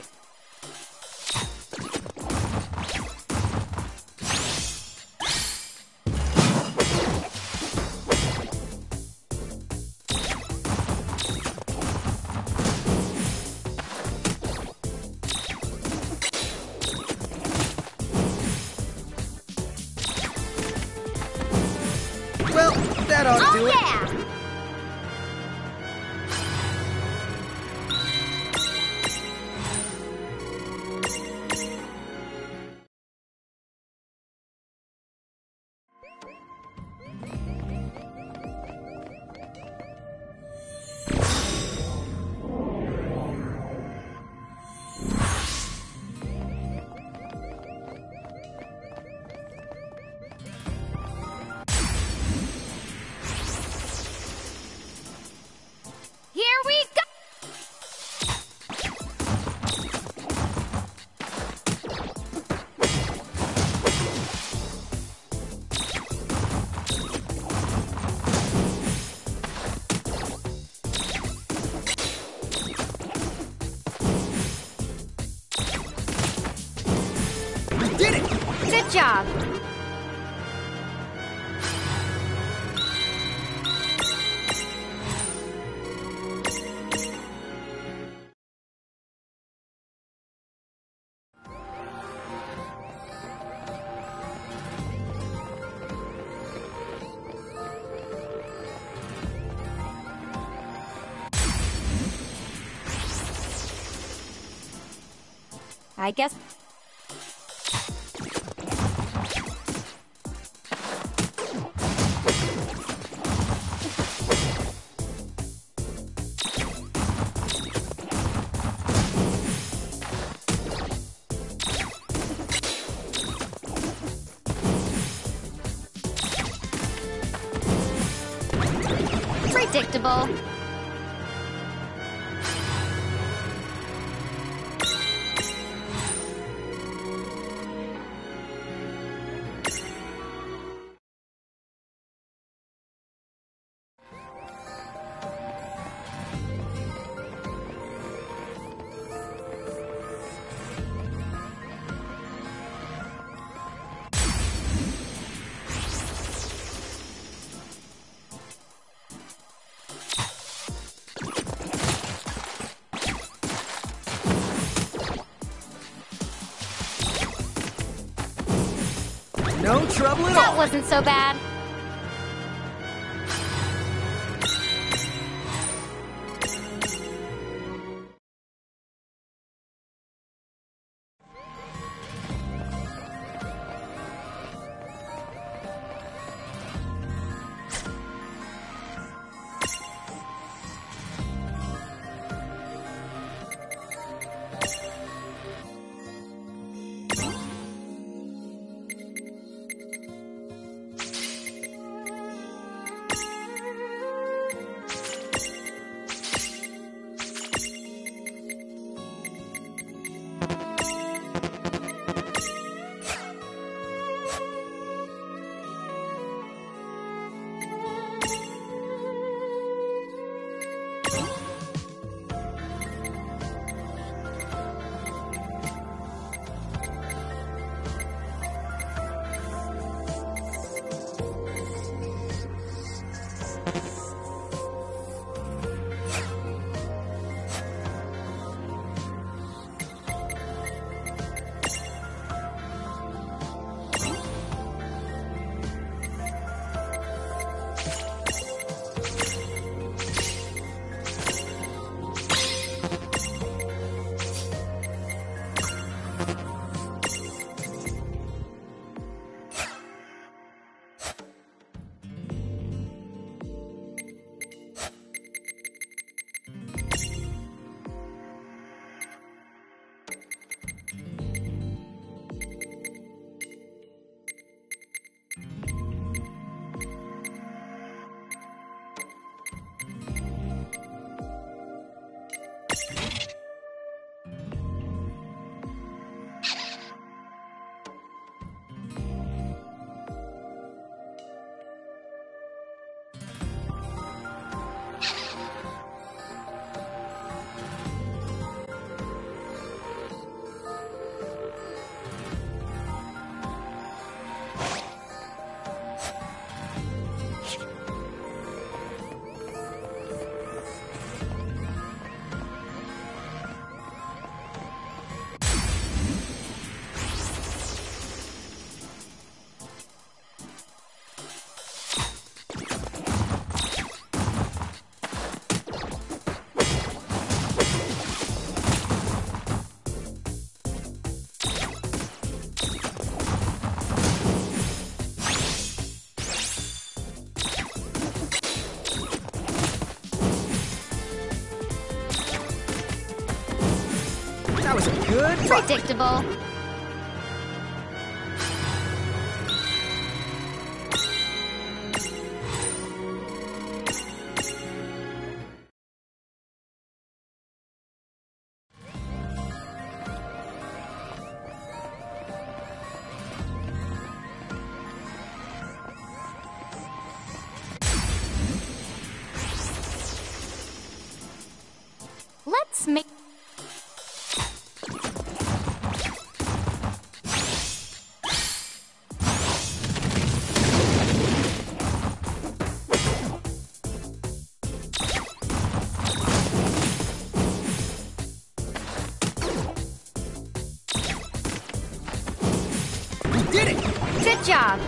Well, that ought to do it. Yeah! Here we go! We did it! Good job. I guess. Predictable. No trouble at That all. wasn't so bad. That was a good fight. Predictable. Let's make... We did it! Good job.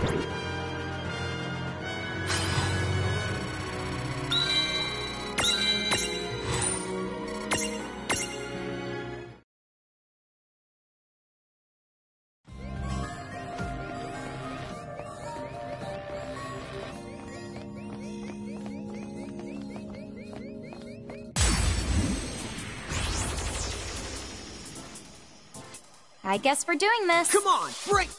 I guess we're doing this. Come on, break!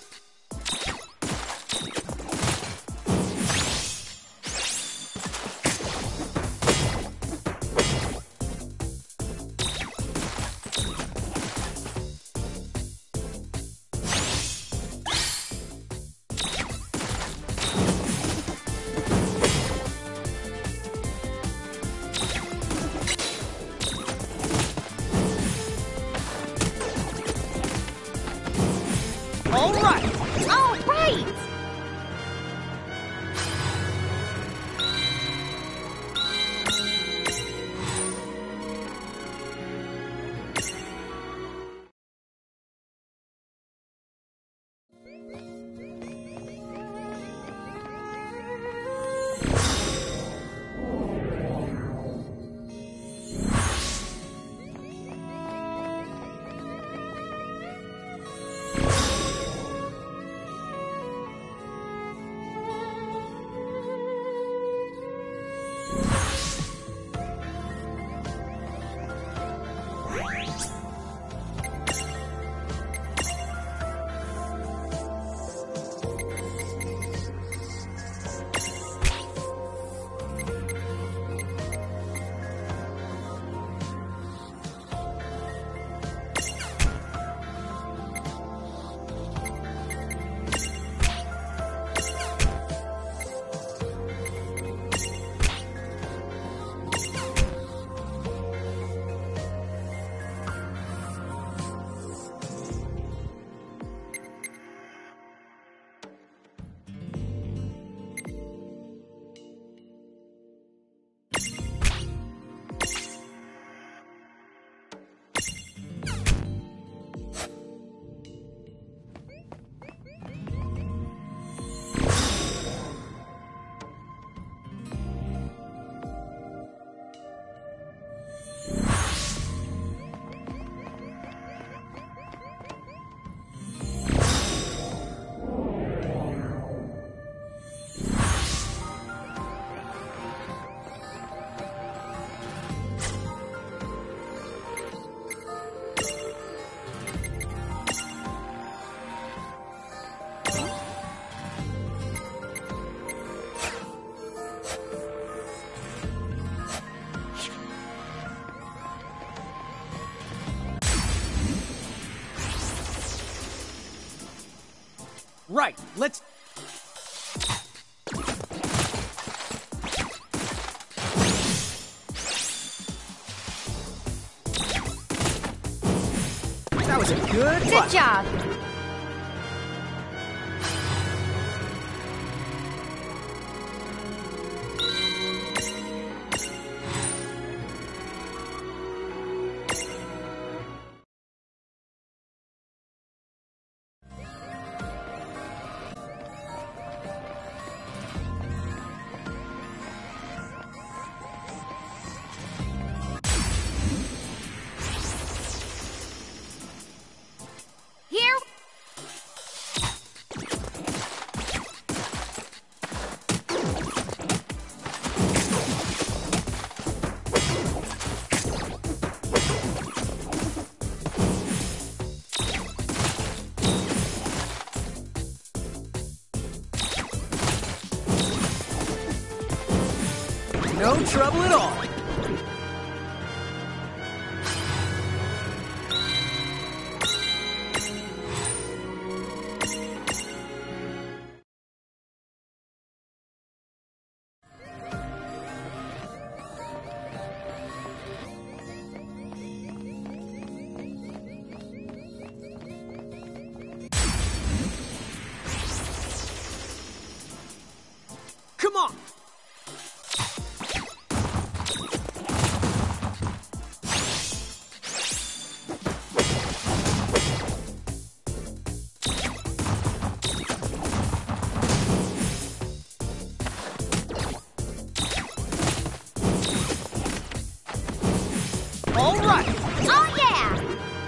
All right! All right! Right, let's... That was a good Good fight. job. Here No trouble at all. Come on! All right! Oh, yeah!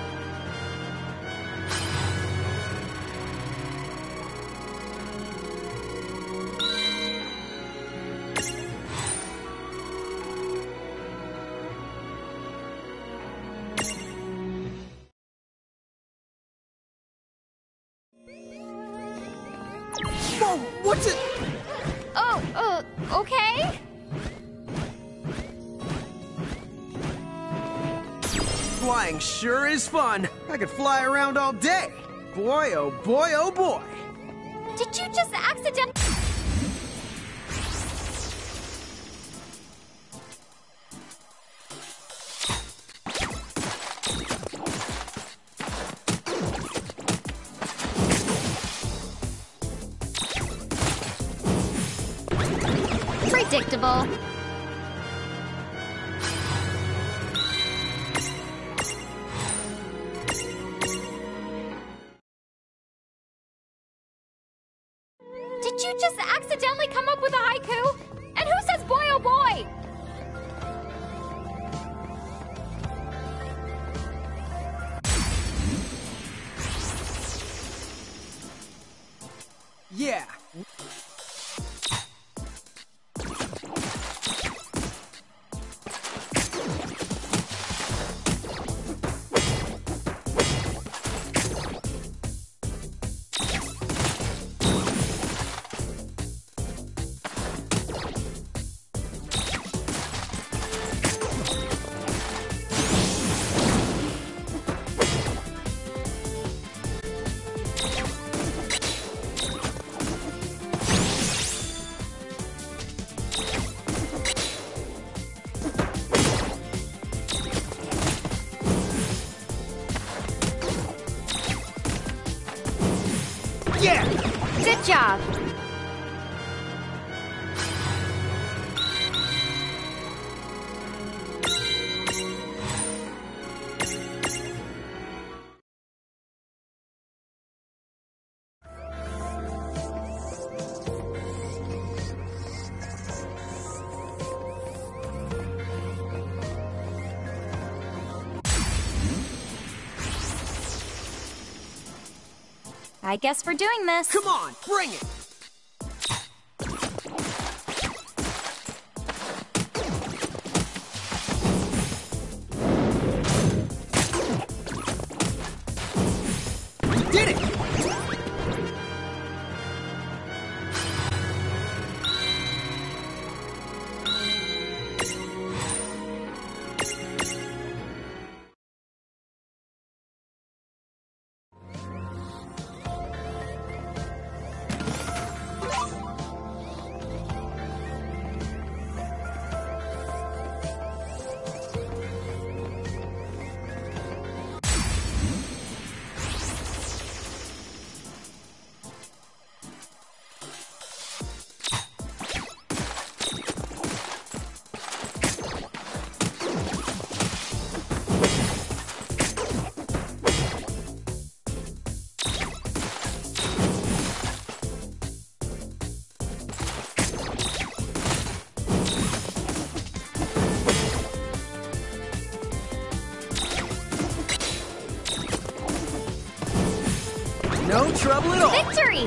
Whoa, what's it? Oh, okay? Flying sure is fun. I could fly around all day. Boy, oh boy, oh boy. Did you just accidentally... Predictable. Did you just accidentally come up with a haiku? And who says boy oh boy? Yeah. Yeah! Good job. I guess we're doing this. Come on, bring it! We did it! No trouble at all. Victory!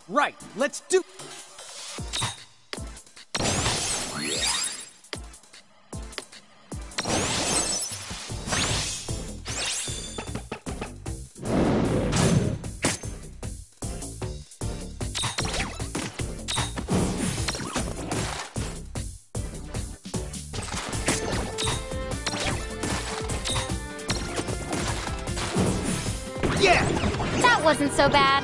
Right, let's do... Yeah! That wasn't so bad.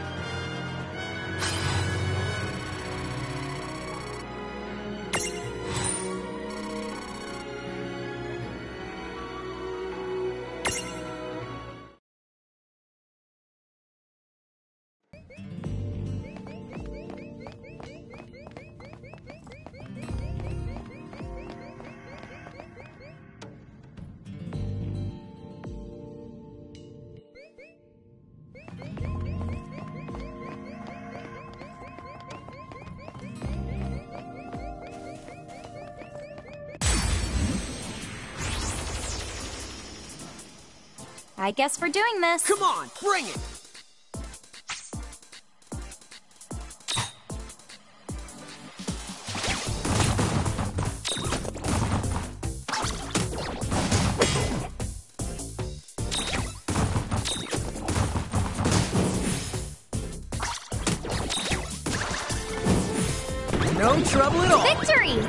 I guess we're doing this. Come on, bring it! No trouble at all! Victory!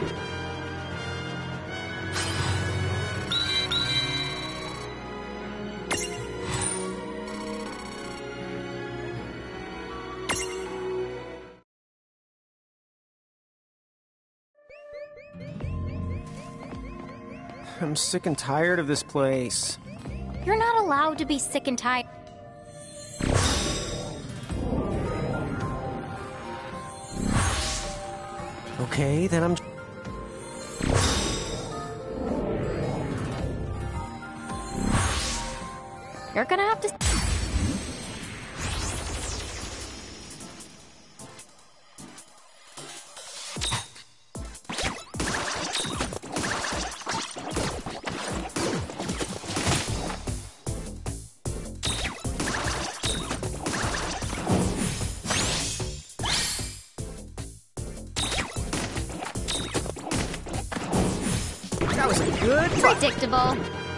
I'm sick and tired of this place. You're not allowed to be sick and tired. Okay, then I'm... You're gonna have to... That was a good fight. Predictable.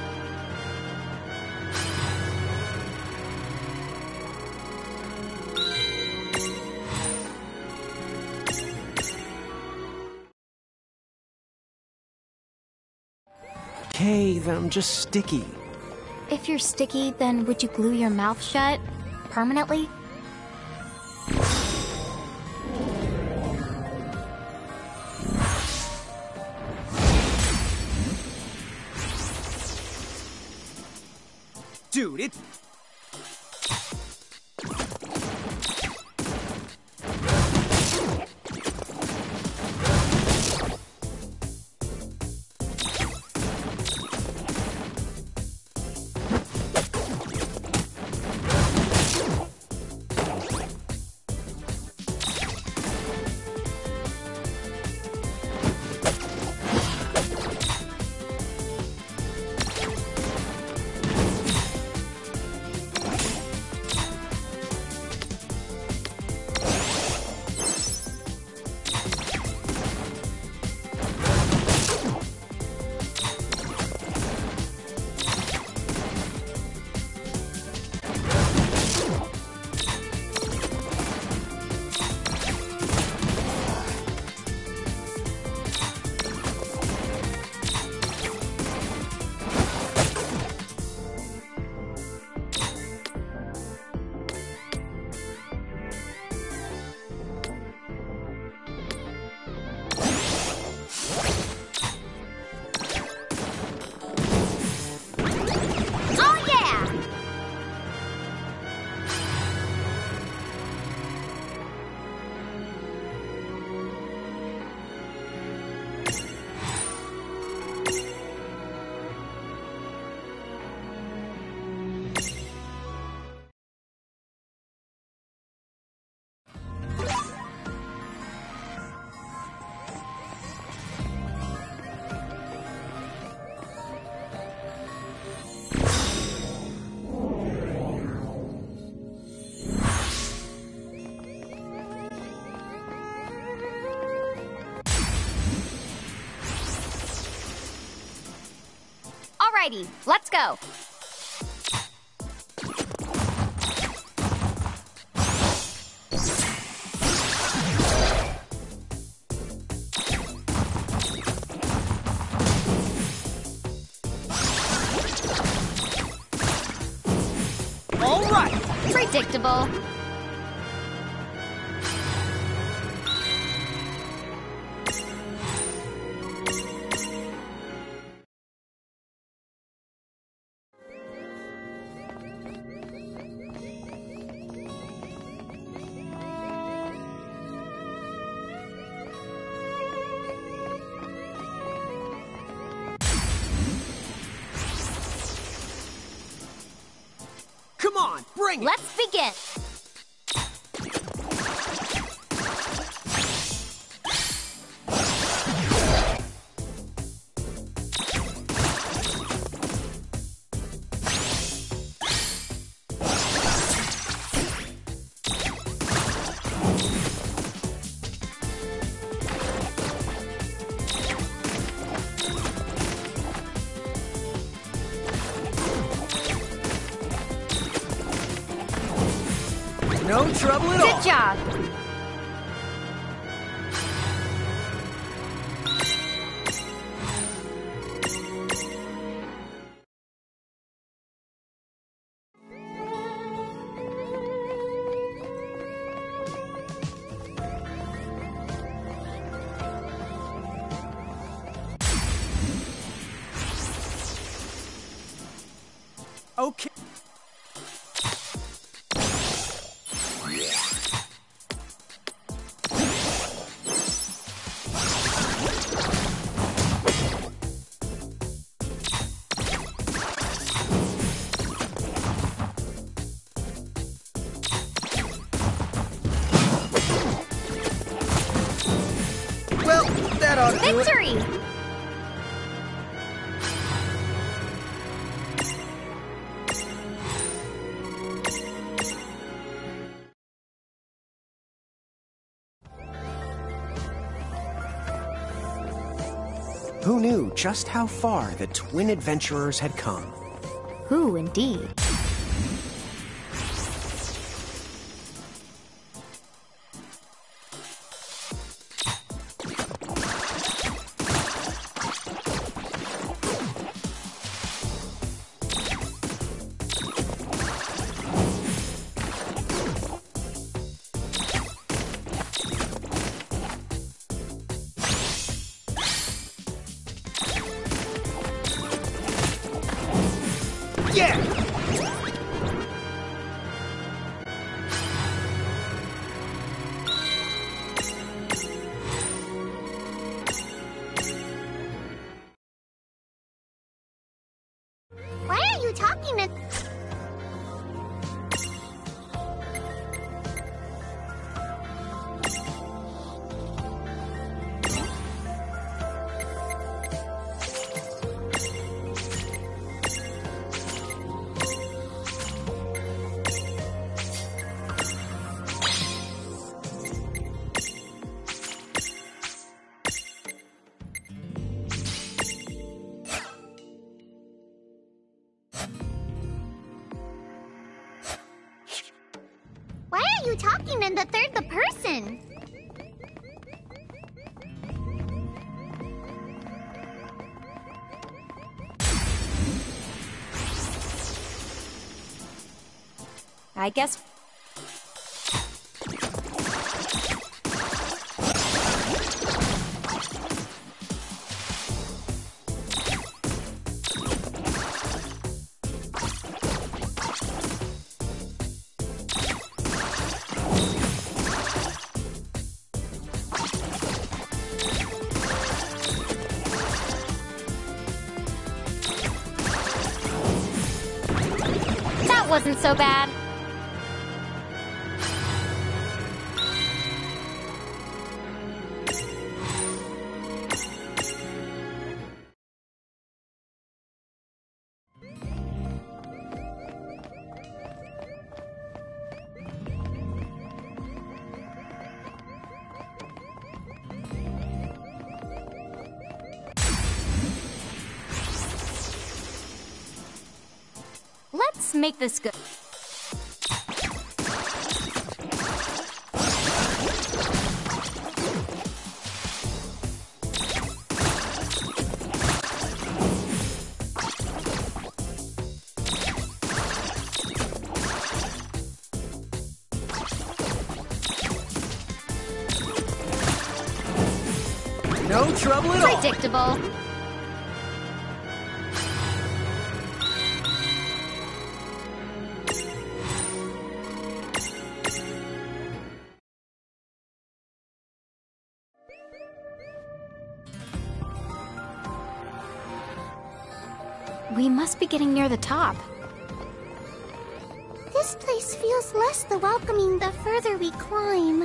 Okay, then I'm just sticky. If you're sticky, then would you glue your mouth shut? Permanently? Dude, it... Alrighty, let's go. All right. Predictable. Come on, bring it. Let's begin. No trouble at all. Good job. Okay. Well, that ought to do it. Victory! Who knew just how far the twin adventurers had come? Who indeed? Yeah! Why are you talking to... Why are you talking in the third person? I guess... That wasn't so bad. Let's make this good. No trouble at all. Predictable. We must be getting near the top. This place feels less the welcoming the further we climb.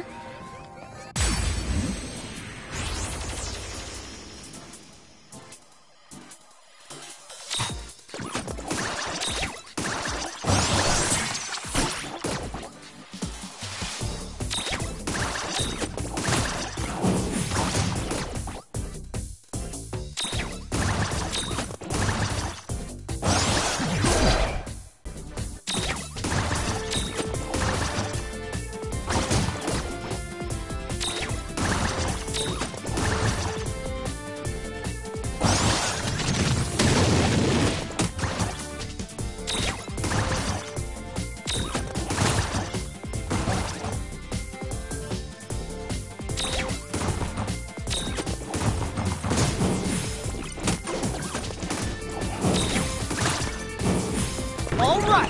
All right.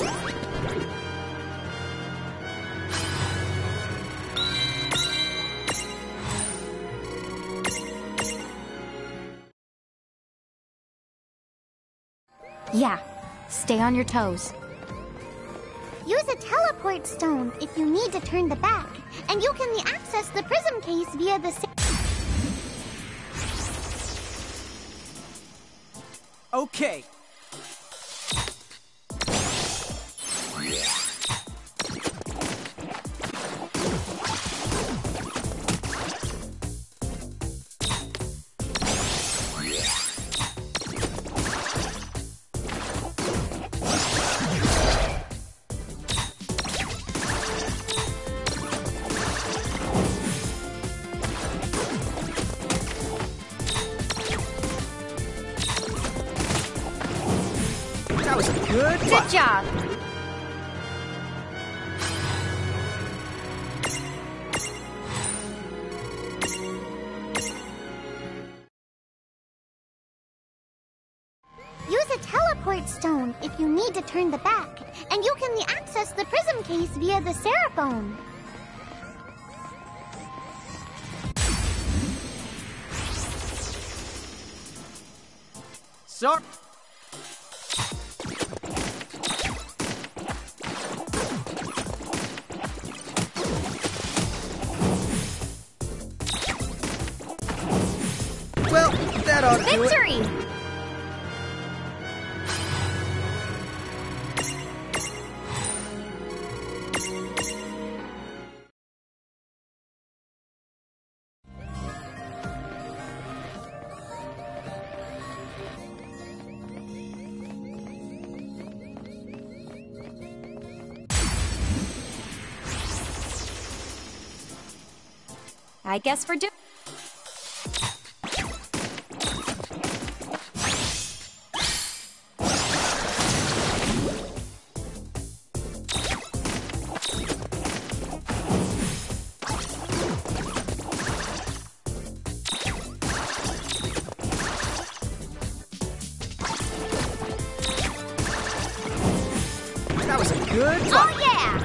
Yeah, stay on your toes. Use a teleport stone if you need to turn the back, and you can access the prism case via the... Okay. That was a good Good fight. job. Use a teleport stone if you need to turn the back, and you can access the prism case via the Seraphone. Sorry. Well, that ought to do it. Victory! I guess we're doing... That was a good fight. Oh, yeah!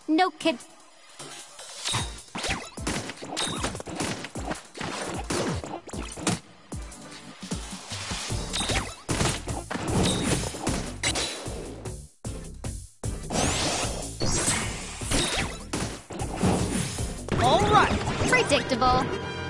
No kids. All right. Predictable.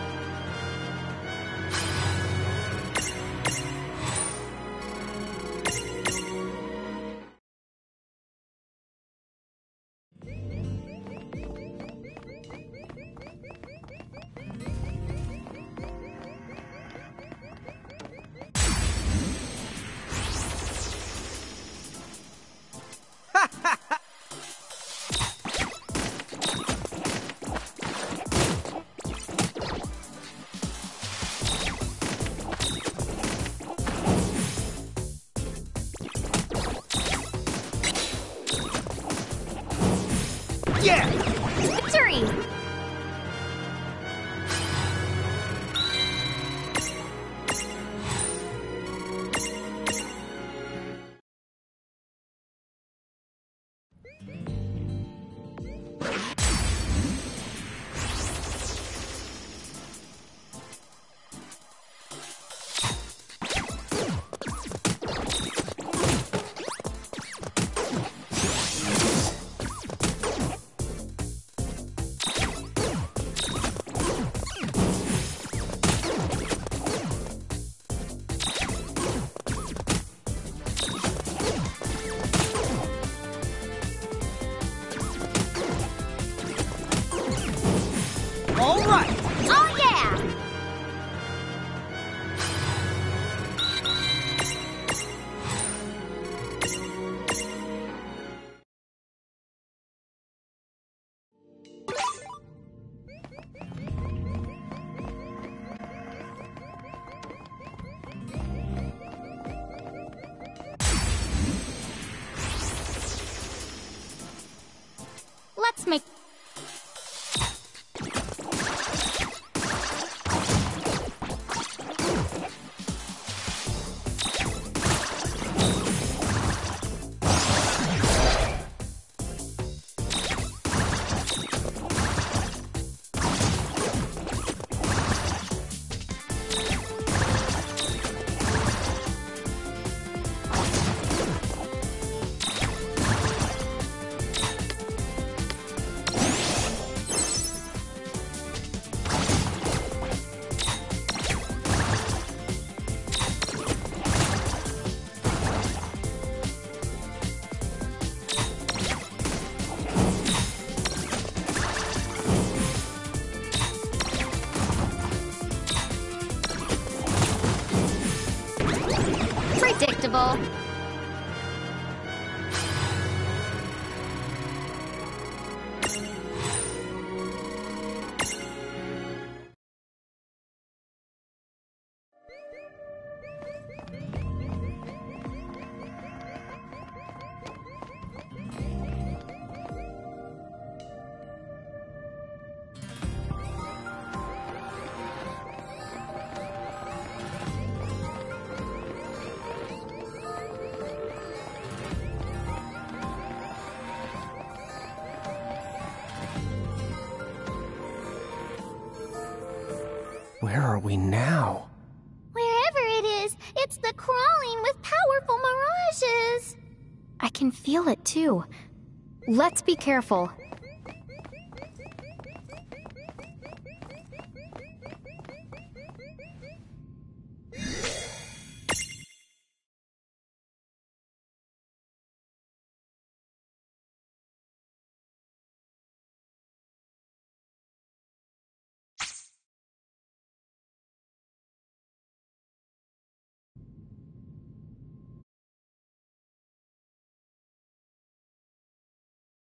Yeah! Victory! All right! Oh, yeah! Let's make... Predictable. Where are we now? Wherever it is, it's the crawling with powerful mirages. I can feel it too. Let's be careful.